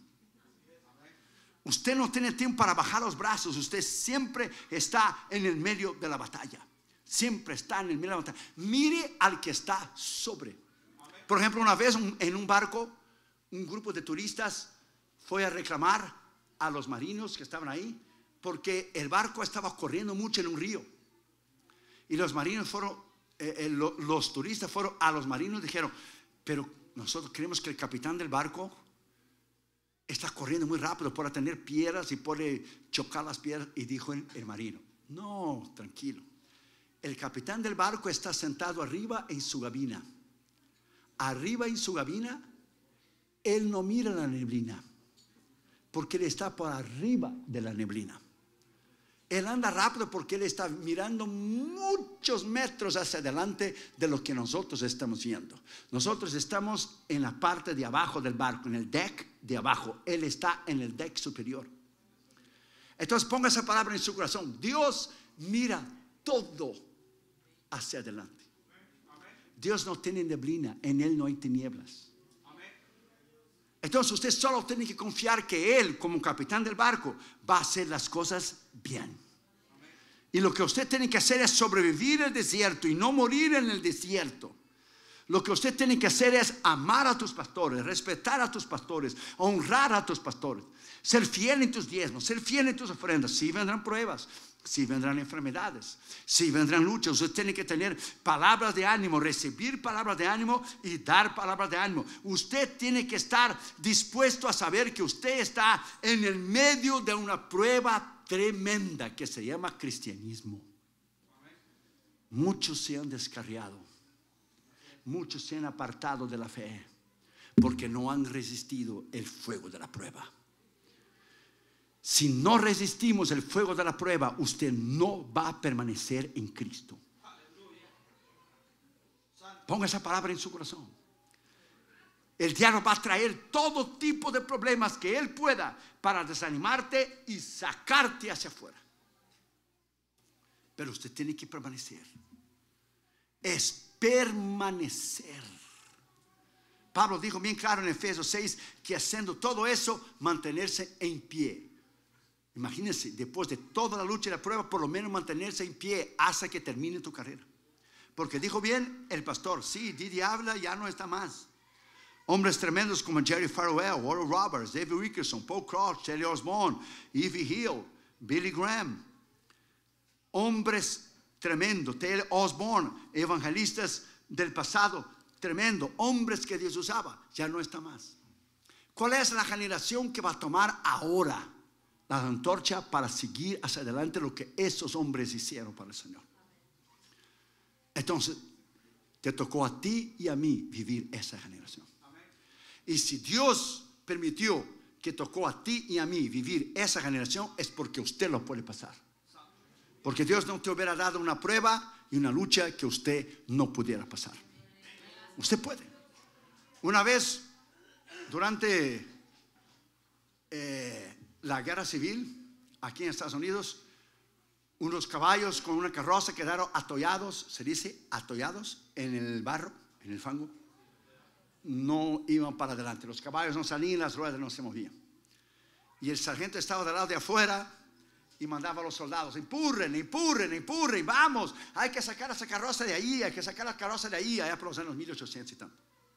Usted no tiene tiempo para bajar los brazos. Usted siempre está en el medio de la batalla. Siempre está en el medio de la batalla. Mire al que está sobre. Por ejemplo, una vez en un barco, un grupo de turistas fue a reclamar a los marinos que estaban ahí, porque el barco estaba corriendo mucho en un río. Y los marinos fueron, los turistas fueron a los marinos y dijeron: pero nosotros creemos que el capitán del barco está corriendo muy rápido, puede tener piedras y puede chocar las piedras. Y dijo el marino: no, tranquilo, el capitán del barco está sentado arriba en su gabina. Arriba en su gabina, él no mira la neblina, porque él está por arriba de la neblina. Él anda rápido porque él está mirando muchos metros hacia adelante de lo que nosotros estamos viendo. Nosotros estamos en la parte de abajo del barco, en el deck de abajo. Él está en el deck superior. Entonces ponga esa palabra en su corazón. Dios mira todo hacia adelante. Dios no tiene neblina, en Él no hay tinieblas. Entonces usted solo tiene que confiar que Él, como capitán del barco, va a hacer las cosas bien. Y lo que usted tiene que hacer es sobrevivir el desierto y no morir en el desierto. Lo que usted tiene que hacer es amar a tus pastores, respetar a tus pastores, honrar a tus pastores, ser fiel en tus diezmos, ser fiel en tus ofrendas. Sí vendrán pruebas, sí vendrán enfermedades, sí vendrán luchas. Usted tiene que tener palabras de ánimo, recibir palabras de ánimo y dar palabras de ánimo. Usted tiene que estar dispuesto a saber que usted está en el medio de una prueba tremenda que se llama cristianismo. Muchos se han descarriado, muchos se han apartado de la fe porque no han resistido el fuego de la prueba. Si no resistimos el fuego de la prueba, usted no va a permanecer en Cristo. Ponga esa palabra en su corazón. El diablo va a traer todo tipo de problemas que él pueda para desanimarte y sacarte hacia afuera. Pero usted tiene que permanecer. Es permanecer. Pablo dijo bien claro en Efesios 6 que haciendo todo eso, mantenerse en pie. Imagínense, después de toda la lucha y la prueba, por lo menos mantenerse en pie hasta que termine tu carrera. Porque dijo bien el pastor: sí, Didi habla, ya no está más. Hombres tremendos como Jerry Falwell, Oral Roberts, David Wilkerson, Paul Crouch, Shelley Osborne, Evie Hill, Billy Graham. Hombres tremendos, Taylor Osborne, evangelistas del pasado, tremendo, hombres que Dios usaba, ya no está más. ¿Cuál es la generación que va a tomar ahora la antorcha para seguir hacia adelante lo que esos hombres hicieron para el Señor? Entonces, te tocó a ti y a mí vivir esa generación. Y si Dios permitió que tocó a ti y a mí vivir esa generación, es porque usted lo puede pasar. Porque Dios no te hubiera dado una prueba y una lucha que usted no pudiera pasar. Usted puede. Una vez, durante la guerra civil aquí en Estados Unidos, unos caballos con una carroza quedaron atollados, se dice atollados en el barro, en el fango. No iban para adelante, los caballos no salían, las ruedas no se movían. Y el sargento estaba del lado de afuera Y mandaba a los soldados: empurren, empurren, empurren, vamos, hay que sacar esa carroza de ahí, hay que sacar la carroza de ahí, allá por los años 1800 y tanto.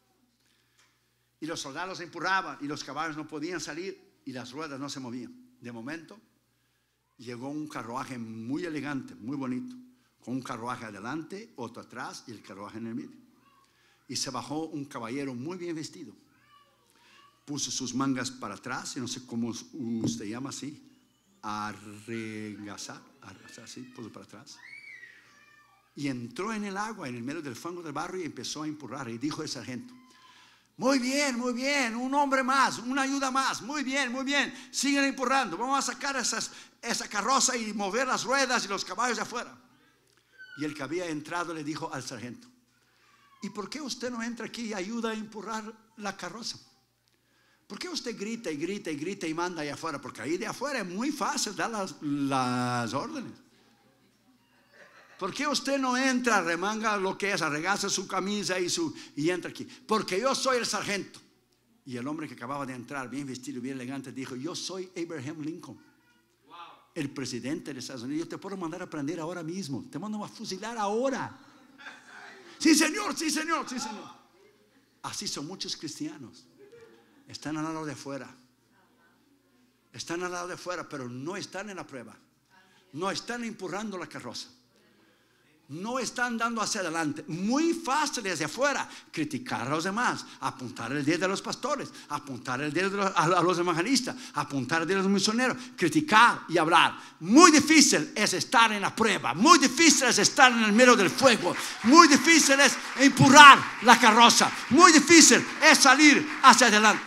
Y los soldados empurraban y los caballos no podían salir y las ruedas no se movían. De momento llegó un carruaje muy elegante, muy bonito, con un carruaje adelante, otro atrás y el carruaje en el medio. Y se bajó un caballero muy bien vestido, puso sus mangas para atrás, y no sé cómo usted llama así, arregazar, así, puso para atrás, y entró en el agua, en el medio del fango del barro, y empezó a empurrar. Y dijo el sargento: muy bien, un hombre más, una ayuda más, muy bien, sigan empurrando, vamos a sacar esa carroza y mover las ruedas y los caballos de afuera. Y el que había entrado le dijo al sargento: ¿y por qué usted no entra aquí y ayuda a empurrar la carroza? ¿Por qué usted grita y grita y grita y manda allá afuera? Porque ahí de afuera es muy fácil dar las órdenes. ¿Por qué usted no entra, remanga lo que es, arregaza su camisa y entra aquí? Porque yo soy el sargento. Y el hombre que acababa de entrar, bien vestido, bien elegante, dijo: yo soy Abraham Lincoln, el presidente de Estados Unidos. Yo te puedo mandar a prender ahora mismo, te mando a fusilar ahora. Sí, señor, sí, señor, sí, señor. Así son muchos cristianos. Están al lado de afuera. Están al lado de afuera, pero no están en la prueba. No están empurrando la carroza. No están dando hacia adelante. Muy fácil desde afuera criticar a los demás, apuntar el dedo a los pastores, apuntar el dedo a los evangelistas, apuntar el dedo a los misioneros, criticar y hablar. Muy difícil es estar en la prueba. Muy difícil es estar en el medio del fuego. Muy difícil es empurrar la carroza. Muy difícil es salir hacia adelante.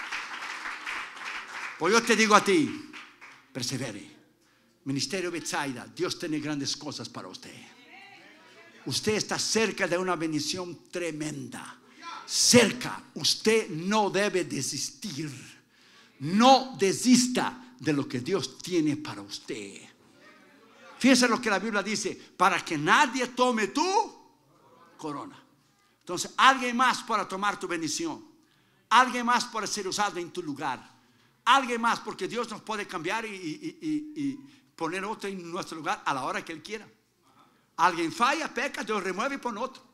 Pues yo te digo a ti: persevere. Ministerio Betsaida, Dios tiene grandes cosas para usted. Usted está cerca de una bendición tremenda. Cerca. Usted no debe desistir. No desista de lo que Dios tiene para usted. Fíjese lo que la Biblia dice: para que nadie tome tu corona. Entonces, alguien más para tomar tu bendición. Alguien más para ser usado en tu lugar. Alguien más, porque Dios nos puede cambiar y poner otro en nuestro lugar a la hora que Él quiera. Alguien falla, peca, Dios remueve y pone otro.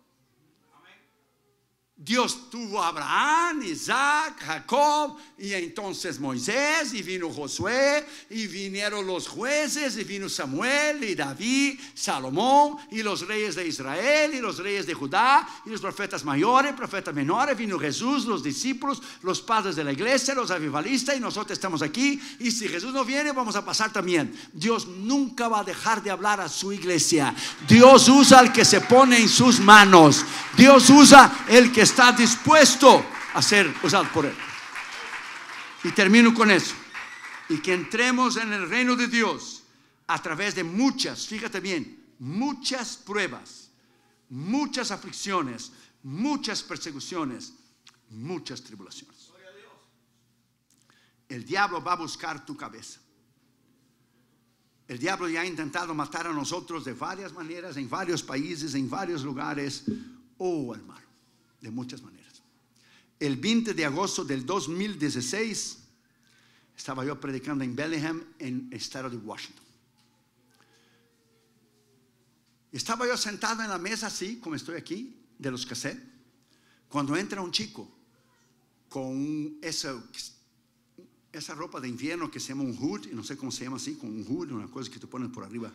Dios tuvo a Abraham, Isaac, Jacob, y entonces Moisés, y vino Josué, y vinieron los jueces, y vino Samuel, y David, Salomón, y los reyes de Israel, y los reyes de Judá, y los profetas mayores, profetas menores. Vino Jesús, los discípulos, los padres de la iglesia, los avivalistas, y nosotros estamos aquí. Y si Jesús no viene, vamos a pasar también. Dios nunca va a dejar de hablar a su iglesia. Dios usa al que se pone en sus manos. Dios usa el que está dispuesto a ser usado por Él. Y termino con eso. Y que entremos en el reino de Dios a través de muchas, fíjate bien, muchas pruebas, muchas aflicciones, muchas persecuciones, muchas tribulaciones. El diablo va a buscar tu cabeza. El diablo ya ha intentado matar a nosotros de varias maneras, en varios países, en varios lugares. Oh, hermano, de muchas maneras. El 20 de agosto del 2016 estaba yo predicando en Bellingham, en el estado de Washington. Estaba yo sentado en la mesa así, como estoy aquí, de los cassettes, cuando entra un chico con esa ropa de invierno que se llama un hood, no sé cómo se llama así, con un hood, una cosa que te ponen por arriba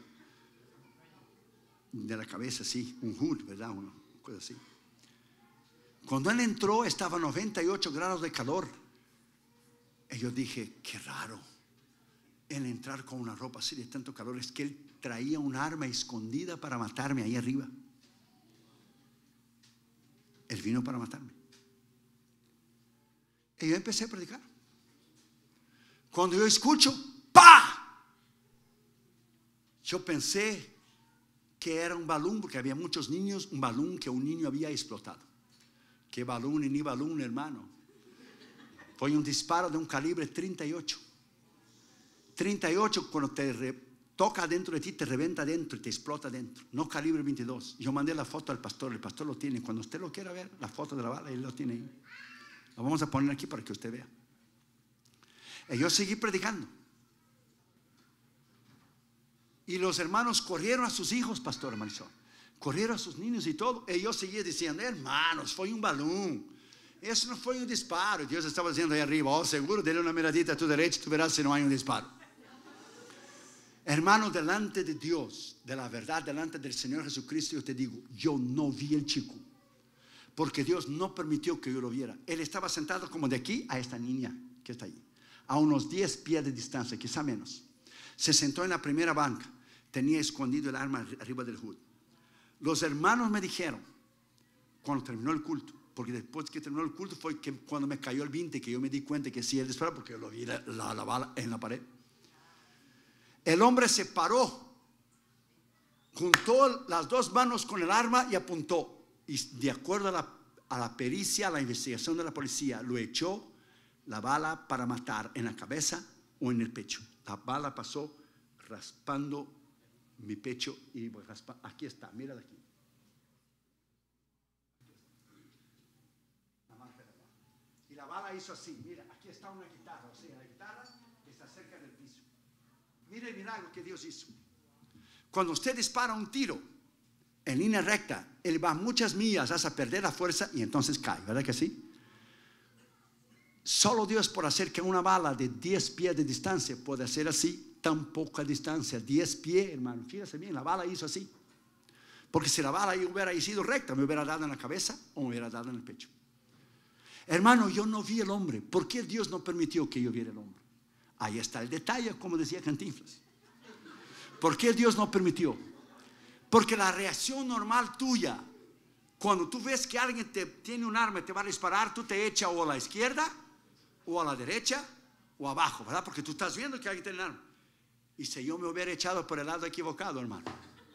de la cabeza, así, un hood, ¿verdad? Una cosa así. Cuando él entró estaba a 98 grados de calor. Y yo dije: qué raro él entrar con una ropa así de tanto calor. Es que él traía un arma escondida para matarme ahí arriba. Él vino para matarme. Y yo empecé a predicar. Cuando yo escucho ¡pa!, yo pensé que era un balón, porque había muchos niños, un balón que un niño había explotado. ¿Qué balón y ni balón, hermano? Fue un disparo de un calibre 38. 38, cuando te toca dentro de ti, te reventa dentro y te explota dentro. No calibre 22. Yo mandé la foto al pastor, el pastor lo tiene. Cuando usted lo quiera ver, la foto de la bala, él lo tiene ahí. Lo vamos a poner aquí para que usted vea. Y yo seguí predicando. Y los hermanos corrieron a sus hijos, pastor Marisol. Corrieron a sus niños y todo. Y yo seguía diciendo, hermanos, fue un balón. Eso no fue un disparo. Dios estaba diciendo ahí arriba, oh, seguro, dale una miradita a tu derecha, tú verás si no hay un disparo. Hermano, delante de Dios, de la verdad, delante del Señor Jesucristo, yo te digo, yo no vi el chico. Porque Dios no permitió que yo lo viera. Él estaba sentado como de aquí a esta niña que está ahí, a unos 10 pies de distancia, quizá menos. Se sentó en la primera banca. Tenía escondido el arma arriba del hood. Los hermanos me dijeron, cuando terminó el culto, porque después que terminó el culto fue que cuando me cayó el 20, que yo me di cuenta que sí, él disparó, porque yo lo vi la bala en la pared. El hombre se paró, juntó las dos manos con el arma y apuntó. Y de acuerdo a la pericia, a la investigación de la policía, lo echó la bala para matar en la cabeza o en el pecho. La bala pasó raspando mi pecho y aquí está, mira de aquí. Y la bala hizo así, mira, aquí está una guitarra, o sea, la guitarra está cerca del piso. Mira el milagro que Dios hizo. Cuando usted dispara un tiro en línea recta, él va muchas millas hasta perder la fuerza y entonces cae, ¿verdad que sí? Solo Dios por hacer que una bala de 10 pies de distancia puede hacer así, tan poca distancia, 10 pies, hermano. Fíjese bien, la bala hizo así. Porque si la bala hubiera sido recta, me hubiera dado en la cabeza o me hubiera dado en el pecho. Hermano, yo no vi el hombre. ¿Por qué Dios no permitió que yo viera el hombre? Ahí está el detalle, como decía Cantinflas. ¿Por qué Dios no permitió? Porque la reacción normal tuya, cuando tú ves que alguien tiene un arma y te va a disparar, tú te echas o a la izquierda, o a la derecha, o abajo, ¿verdad? Porque tú estás viendo que alguien tiene un arma. Y si yo me hubiera echado por el lado equivocado, hermano,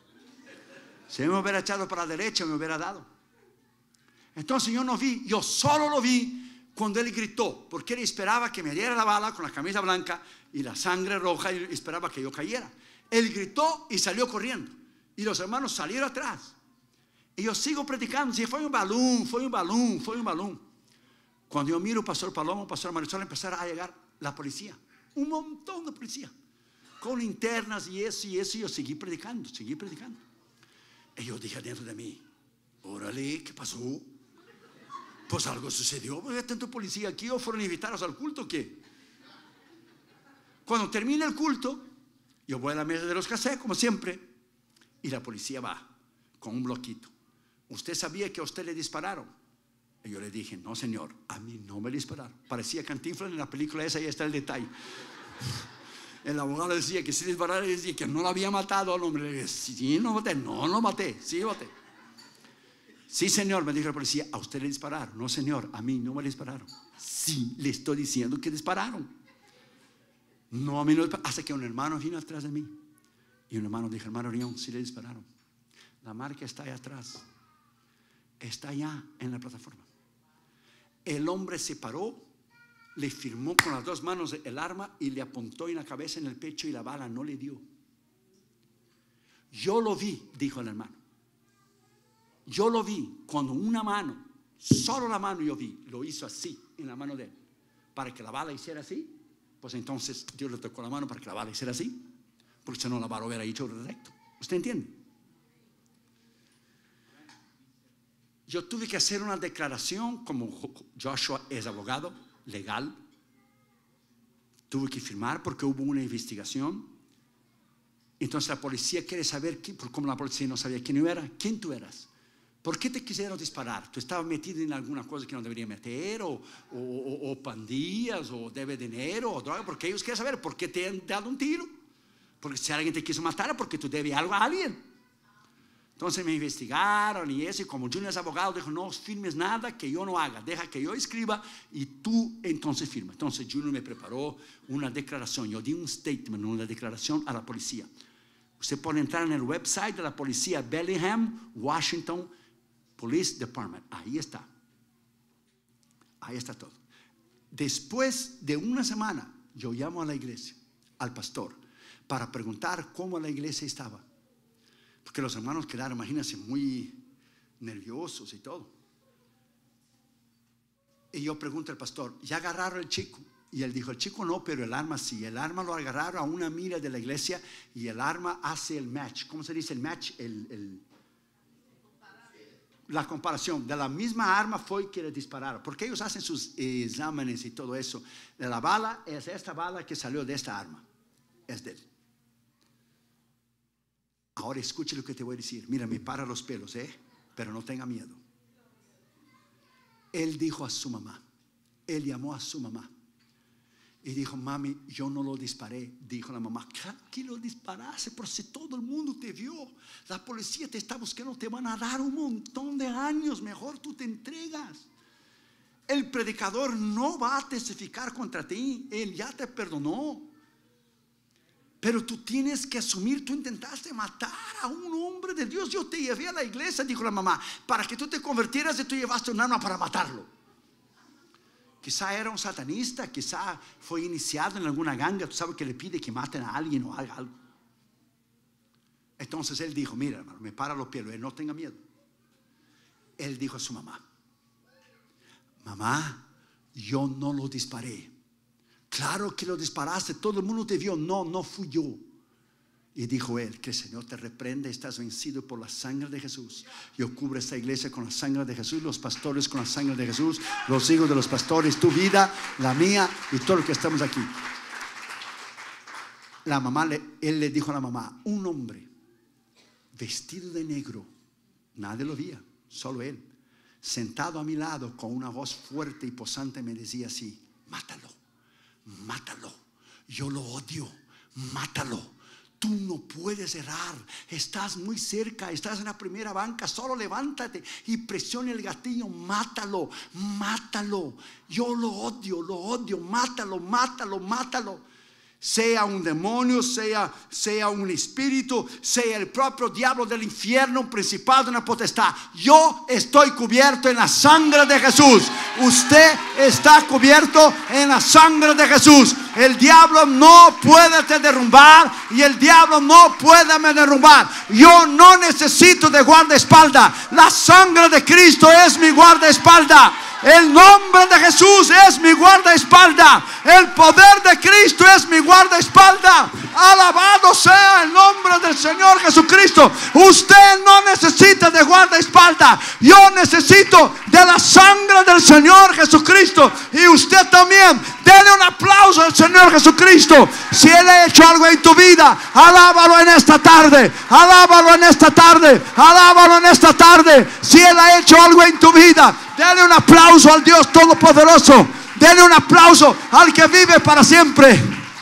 si yo me hubiera echado para la derecha, me hubiera dado. Entonces yo no vi, yo solo lo vi cuando él gritó, porque él esperaba que me diera la bala con la camisa blanca y la sangre roja, y esperaba que yo cayera. Él gritó y salió corriendo, y los hermanos salieron atrás. Y yo sigo predicando, si fue un balón, fue un balón, fue un balón. Cuando yo miro Pastor Palomo, Pastor Marisol, empezaron a llegar la policía, un montón de policía, con linternas y eso, y yo seguí predicando. Y yo dije dentro de mí, órale, ¿qué pasó? Pues algo sucedió, ¿hay tanto policía aquí o fueron invitados al culto o qué? Cuando termina el culto, yo voy a la mesa de los cassettes, como siempre, y la policía va con un bloquito. ¿Usted sabía que a usted le dispararon? Y yo le dije, no señor, a mí no me dispararon. Parecía Cantinflas en la película esa, ahí está el detalle. El abogado decía que si dispararon, decía que no lo había matado al hombre. Le dije, sí, no maté, no lo maté, sí maté. Sí señor, me dijo la policía, a usted le dispararon. No señor, a mí no me dispararon. Sí, le estoy diciendo que dispararon. No, a mí no, hasta que un hermano vino atrás de mí. Y un hermano dijo, hermano Orión, sí le dispararon. La marca está allá atrás. Está allá en la plataforma. El hombre se paró, le firmó con las dos manos el arma y le apuntó en la cabeza, en el pecho, y la bala no le dio. Yo lo vi, dijo el hermano. Yo lo vi cuando una mano, solo la mano yo vi, lo hizo así en la mano de él, para que la bala hiciera así. Pues entonces Dios le tocó la mano para que la bala hiciera así, porque si no la bala hubiera hecho recto. ¿Usted entiende? Yo tuve que hacer una declaración, como Joshua es abogado legal, tuve que firmar porque hubo una investigación. Entonces la policía quiere saber, como la policía no sabía quién yo era, quién tú eras. ¿Por qué te quisieron disparar? ¿Tú estabas metido en alguna cosa que no debería meter? ¿O pandillas? ¿O debe dinero? ¿O droga? Porque ellos quieren saber por qué te han dado un tiro. Porque si alguien te quiso matar, porque tú debes algo a alguien. Entonces me investigaron y eso. Y como Junior es abogado, dijo, no firmes nada que yo no haga. Deja que yo escriba y tú entonces firma. Entonces Junior me preparó una declaración. Yo di un statement, una declaración a la policía. Usted puede entrar en el website de la policía, Bellingham, Washington Police Department. Ahí está. Ahí está todo. Después de una semana, yo llamo a la iglesia, al pastor, para preguntar cómo la iglesia estaba. Porque los hermanos quedaron, imagínense, muy nerviosos y todo. Y yo pregunto al pastor, ¿ya agarraron el chico? Y él dijo, el chico no, pero el arma sí. El arma lo agarraron a una milla de la iglesia y el arma hace el match. ¿Cómo se dice el match? La comparación. De la misma arma fue que le dispararon. Porque ellos hacen sus exámenes y todo eso. De la bala, es esta bala que salió de esta arma. Es de él. Ahora escuche lo que te voy a decir. Mira, me para los pelos, pero no tenga miedo. Él dijo a su mamá. Él llamó a su mamá. Y dijo, mami, yo no lo disparé. Dijo la mamá, claro que lo disparaste, pero si todo el mundo te vio, la policía te está buscando, te van a dar un montón de años, mejor tú te entregas. El predicador no va a testificar contra ti, él ya te perdonó. Pero tú tienes que asumir, tú intentaste matar a un hombre de Dios. Yo te llevé a la iglesia, dijo la mamá, para que tú te convirtieras y tú llevaste un arma para matarlo. Quizá era un satanista, quizá fue iniciado en alguna ganga. Tú sabes que le pide que maten a alguien o haga algo. Entonces él dijo, mira hermano, me para los pies, él no tenga miedo. Él dijo a su mamá, mamá, yo no lo disparé. Claro que lo disparaste, todo el mundo te vio. No, no fui yo. Y dijo él, que el Señor te reprende, estás vencido por la sangre de Jesús. Yo cubro esta iglesia con la sangre de Jesús, los pastores con la sangre de Jesús, los hijos de los pastores, tu vida, la mía y todo lo que estamos aquí. La mamá, él le dijo a la mamá, un hombre vestido de negro, nadie lo veía, solo él, sentado a mi lado con una voz fuerte y posante me decía así, mátalo, mátalo, yo lo odio, mátalo. Tú no puedes errar, estás muy cerca, estás en la primera banca, solo levántate y presiona el gatillo, mátalo, mátalo. Yo lo odio, mátalo, mátalo, mátalo. Sea un demonio, sea un espíritu, sea el propio diablo del infierno, un principado, una potestad. Yo estoy cubierto en la sangre de Jesús. Usted está cubierto en la sangre de Jesús. El diablo no puede te derrumbar y el diablo no puede me derrumbar. Yo no necesito de guardaespaldas. La sangre de Cristo es mi guardaespaldas. El nombre de Jesús es mi guardaespaldas. El poder de Cristo es mi guardaespaldas. Alabado sea el nombre del Señor Jesucristo. Usted no necesita de guardaespaldas. Yo necesito de la sangre del Señor Jesucristo. Y usted también. Dele un aplauso al Señor Jesucristo. Si Él ha hecho algo en tu vida, alábalo en esta tarde. Alábalo en esta tarde. Alábalo en esta tarde. Si Él ha hecho algo en tu vida, dele un aplauso al Dios Todopoderoso. Dele un aplauso al que vive para siempre.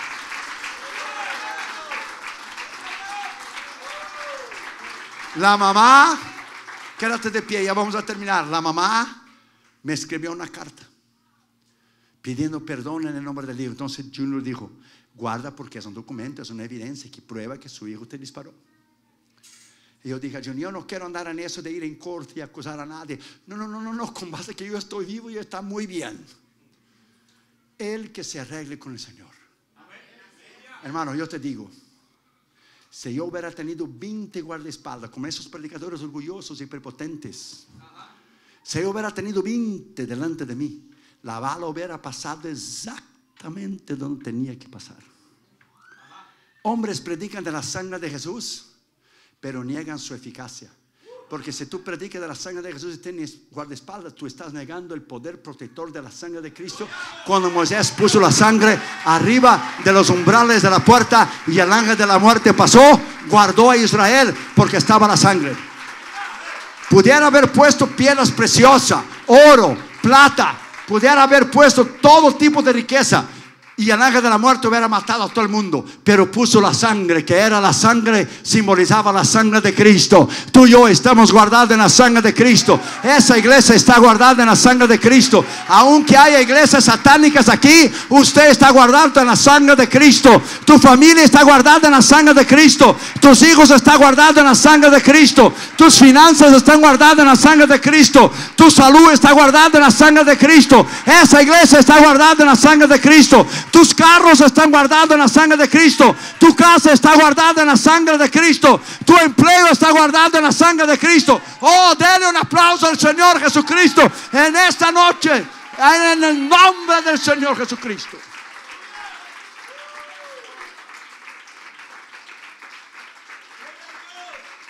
La mamá, quédate de pie, ya vamos a terminar. La mamá me escribió una carta pidiendo perdón en el nombre del hijo. Entonces Junior dijo, guarda porque es un documento, es una evidencia que prueba que su hijo te disparó. Y yo dije, Junior, no quiero andar en eso de ir en corte y acusar a nadie. No, con base que yo estoy vivo y está muy bien. Él que se arregle con el Señor. Hermano, yo te digo, si yo hubiera tenido 20 guardaespaldas como esos predicadores orgullosos y prepotentes, si yo hubiera tenido 20 delante de mí, la bala hubiera pasado exactamente donde tenía que pasar. Hombres predican de la sangre de Jesús, pero niegan su eficacia. Porque si tú predicas de la sangre de Jesús y tienes guardaespaldas, tú estás negando el poder protector de la sangre de Cristo. Cuando Moisés puso la sangre arriba de los umbrales de la puerta y el ángel de la muerte pasó, guardó a Israel porque estaba la sangre. Pudiera haber puesto piedras preciosas, oro, plata, pudiera haber puesto todo tipo de riqueza y el ángel de la muerte hubiera matado a todo el mundo, pero puso la sangre, que era la sangre, simbolizaba la sangre de Cristo. Tú y yo estamos guardados en la sangre de Cristo. Esa iglesia está guardada en la sangre de Cristo. Aunque haya iglesias satánicas aquí, usted está guardado en la sangre de Cristo. Tu familia está guardada en la sangre de Cristo. Tus hijos están guardados en la sangre de Cristo. Tus finanzas están guardadas en la sangre de Cristo. Tu salud está guardada en la sangre de Cristo. Esa iglesia está guardada en la sangre de Cristo. Tus carros están guardados en la sangre de Cristo. Tu casa está guardada en la sangre de Cristo. Tu empleo está guardado en la sangre de Cristo. Oh, denle un aplauso al Señor Jesucristo en esta noche, en el nombre del Señor Jesucristo.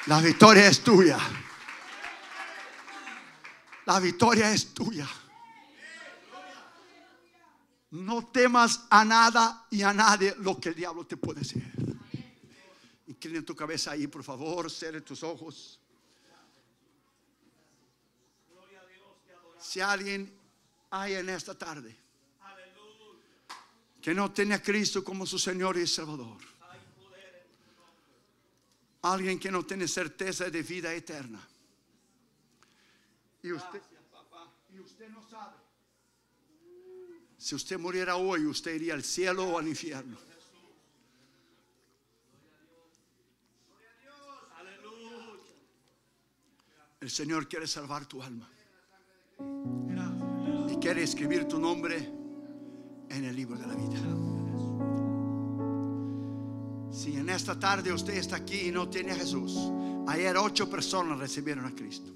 La victoria es tuya. La victoria es tuya. No temas a nada y a nadie lo que el diablo te puede hacer. Inclina tu cabeza ahí, por favor. Cierra tus ojos. Si alguien hay en esta tarde que no tiene a Cristo como su Señor y Salvador, alguien que no tiene certeza de vida eterna, y usted no sabe si usted muriera hoy, usted iría al cielo o al infierno. El Señor quiere salvar tu alma y quiere escribir tu nombre en el libro de la vida. Si en esta tarde usted está aquí y no tiene a Jesús, ayer 8 personas recibieron a Cristo.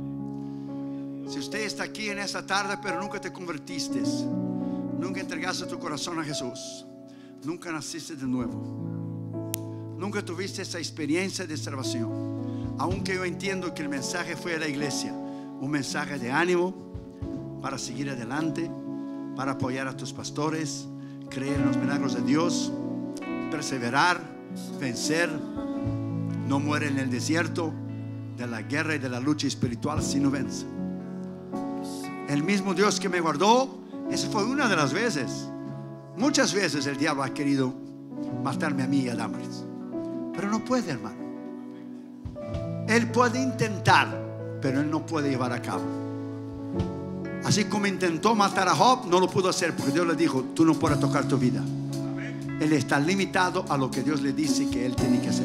Si usted está aquí en esta tarde pero nunca te convertiste, nunca entregaste tu corazón a Jesús, nunca naciste de nuevo, nunca tuviste esa experiencia de salvación, aunque yo entiendo que el mensaje fue a la iglesia un mensaje de ánimo para seguir adelante, para apoyar a tus pastores, creer en los milagros de Dios, perseverar, vencer, no muere en el desierto de la guerra y de la lucha espiritual, sino vence. El mismo Dios que me guardó, esa fue una de las veces. Muchas veces el diablo ha querido matarme a mí y a Damaris, pero no puede, hermano. Él puede intentar, pero él no puede llevar a cabo. Así como intentó matar a Job, no lo pudo hacer porque Dios le dijo: tú no puedes tocar tu vida. Él está limitado a lo que Dios le dice que él tiene que hacer.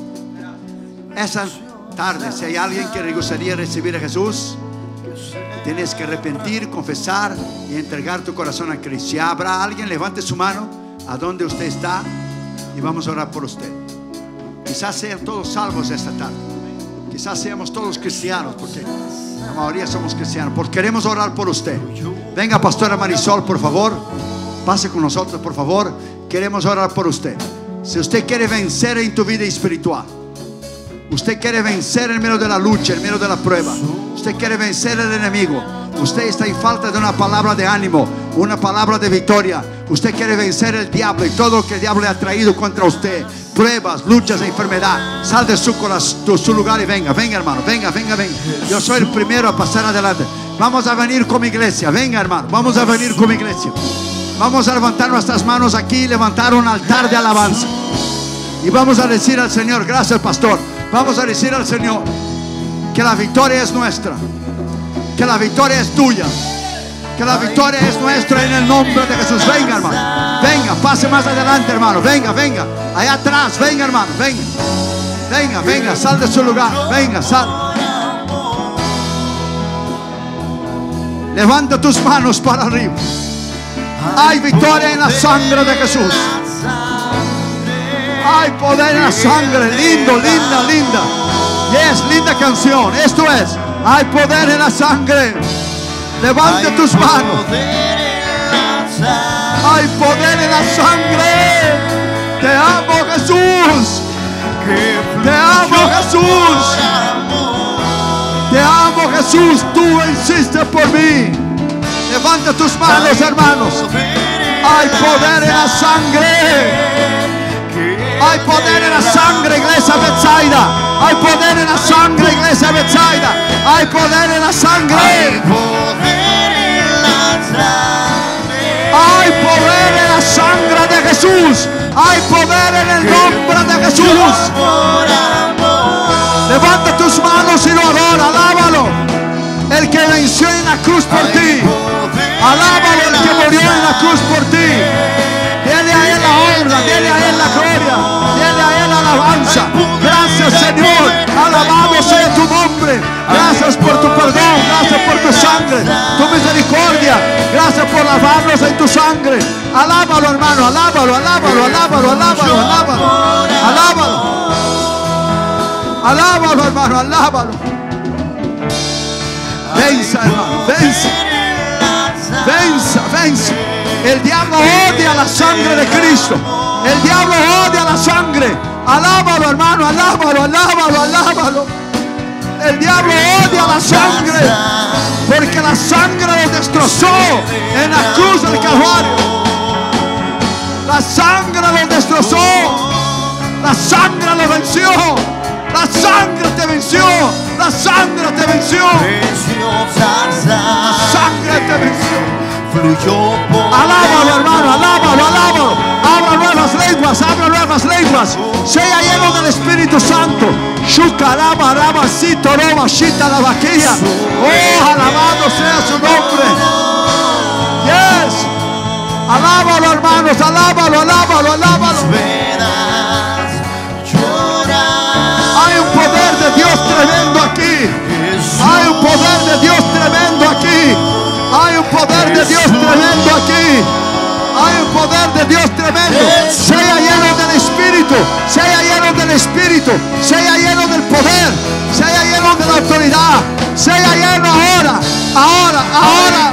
Esa tarde, si hay alguien que le gustaría recibir a Jesús, tienes que arrepentir, confesar y entregar tu corazón a Cristo. Si habrá alguien, levante su mano a donde usted está y vamos a orar por usted. Quizás sean todos salvos esta tarde, quizás seamos todos cristianos, porque la mayoría somos cristianos, porque queremos orar por usted. Venga, pastora Marisol, por favor, pase con nosotros, por favor. Queremos orar por usted. Si usted quiere vencer en tu vida espiritual, usted quiere vencer en medio de la lucha, en medio de la prueba, usted quiere vencer al enemigo, usted está en falta de una palabra de ánimo, una palabra de victoria, usted quiere vencer el diablo y todo lo que el diablo le ha traído contra usted, pruebas, luchas, enfermedad, sal de su lugar y venga, hermano, venga. Yo soy el primero a pasar adelante. Vamos a venir como iglesia, venga, hermano, vamos a venir como iglesia. Vamos a levantar nuestras manos aquí, levantar un altar de alabanza y vamos a decir al Señor: gracias, pastor. Vamos a decir al Señor que la victoria es nuestra, que la victoria es tuya, que la victoria es nuestra en el nombre de Jesús. Venga, hermano, venga, pase más adelante, hermano, venga, allá atrás, venga, hermano, venga, sal de su lugar, venga, sal. Levanta tus manos para arriba. Hay victoria en la sangre de Jesús. Hay poder en la sangre. Linda. Yes, linda canción. Esto es: hay poder en la sangre. Levante tus manos. Hay poder en la sangre. Te amo, Jesús. Te amo, Jesús. Te amo, Jesús. Tú insistes por mí. Levanta tus manos, hermanos. Hay poder en la sangre. Hay poder en la sangre, iglesia Betsaida. Hay poder en la sangre, iglesia Betsaida. Hay poder en la sangre. Hay poder en la sangre de Jesús. Hay poder en el nombre de Jesús. Levanta tus manos y lo adora, alábalo. El que venció en la cruz por ti. Alábalo, el que murió en la cruz por ti. Dele a él la honra, dele a él la gloria, dele a él la alabanza. Gracias, Señor, alabado sea tu nombre. Gracias por tu perdón, gracias por tu sangre, tu misericordia. Gracias por lavarnos en tu sangre. Alábalo, hermano, alábalo. Alábalo, hermano, alábalo. Venza, hermano, venza. El diablo odia la sangre de Cristo. El diablo odia la la sangre. Alábalo, hermano, alábalo, alábalo, alábalo. El diablo odia la sangre, porque la sangre lo destrozó en la cruz del Calvario. La sangre lo destrozó. La sangre lo venció. La sangre te venció. La sangre te venció. La sangre te venció. Alábalo, hermano, alábalo, alábalo. Abra nuevas lenguas, abra nuevas lenguas. Sea lleno del Espíritu Santo. Shukaraba, rabasito, roba, shita, la vaquilla. Oh, alabado sea su nombre. Yes. Alábalo, hermanos, alábalo, alábalo, alábalo. Hay un poder de Dios tremendo aquí. Hay un poder de Dios tremendo aquí. Hay un poder de Dios tremendo aquí. Hay un poder de Dios tremendo. Sea lleno del Espíritu. Sea lleno del Espíritu. Sea lleno del poder. Sea lleno de la autoridad. Sea lleno ahora. Ahora, ahora.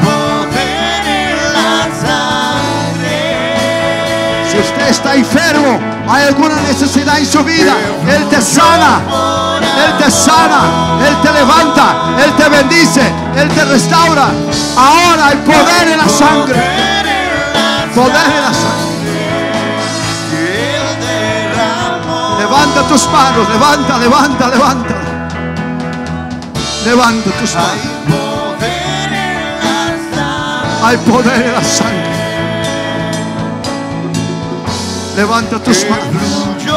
Si usted está enfermo, hay alguna necesidad en su vida, Él te sana. Él te sana. Él te levanta. Él te bendice. Él te restaura. Ahora hay poder en la sangre. Poder en la sangre. Levanta tus manos, levanta, levanta, levanta. Levanta tus manos. Hay poder en la sangre. Levanta tus manos.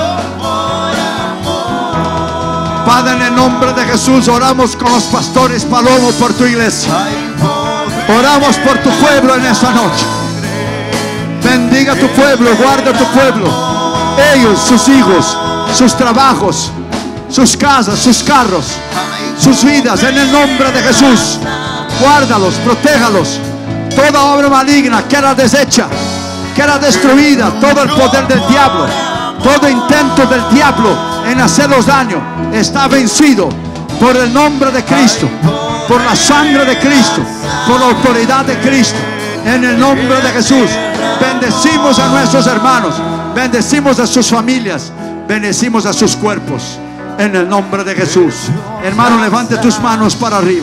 Padre, en el nombre de Jesús, oramos con los pastores Palomo por tu iglesia. Oramos por tu pueblo en esta noche. Bendiga tu pueblo, guarda tu pueblo. Ellos, sus hijos, sus trabajos, sus casas, sus carros, sus vidas, en el nombre de Jesús. Guárdalos, protéjalos. Toda obra maligna queda deshecha, queda destruida. Todo el poder del diablo, todo intento del diablo en hacerlos daño está vencido por el nombre de Cristo, por la sangre de Cristo, por la autoridad de Cristo. En el nombre de Jesús, bendecimos a nuestros hermanos, bendecimos a sus familias, bendecimos a sus cuerpos. En el nombre de Jesús. Hermano, levante tus manos para arriba.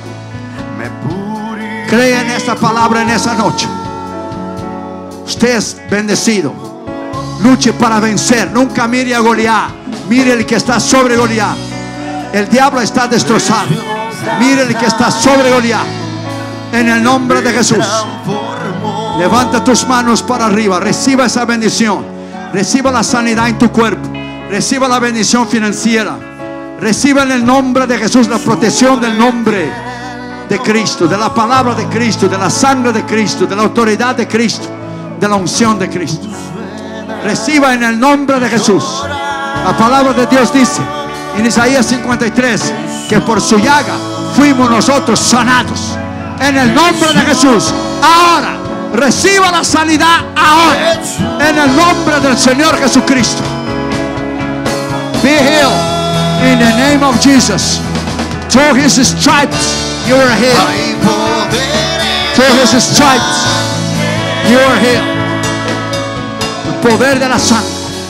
Cree en esta palabra en esa noche. Usted es bendecido. Luche para vencer. Nunca mire a Goliat. Mire el que está sobre Goliat. El diablo está destrozado. Mire el que está sobre Goliat. En el nombre de Jesús. Levanta tus manos para arriba. Reciba esa bendición. Reciba la sanidad en tu cuerpo. Reciba la bendición financiera. Reciba en el nombre de Jesús la protección del nombre de Cristo, de la palabra de Cristo, de la sangre de Cristo, de la autoridad de Cristo, de la unción de Cristo. Reciba en el nombre de Jesús. La palabra de Dios dice en Isaías 53 que por su llaga fuimos nosotros sanados. En el nombre de Jesús. Ahora reciba la sanidad ahora. En el nombre del Señor Jesucristo. Be healed in the name of Jesus. Through his stripes you are healed. Through his stripes you are healed. El poder de la sangre.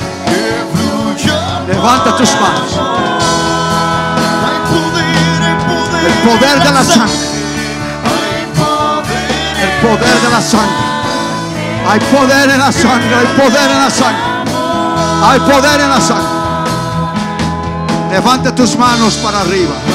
Levanta tus manos. El poder de la sangre. El poder de la sangre. Hay poder en la sangre. Hay poder en la sangre. Hay poder en la sangre. Levanta tus manos para arriba.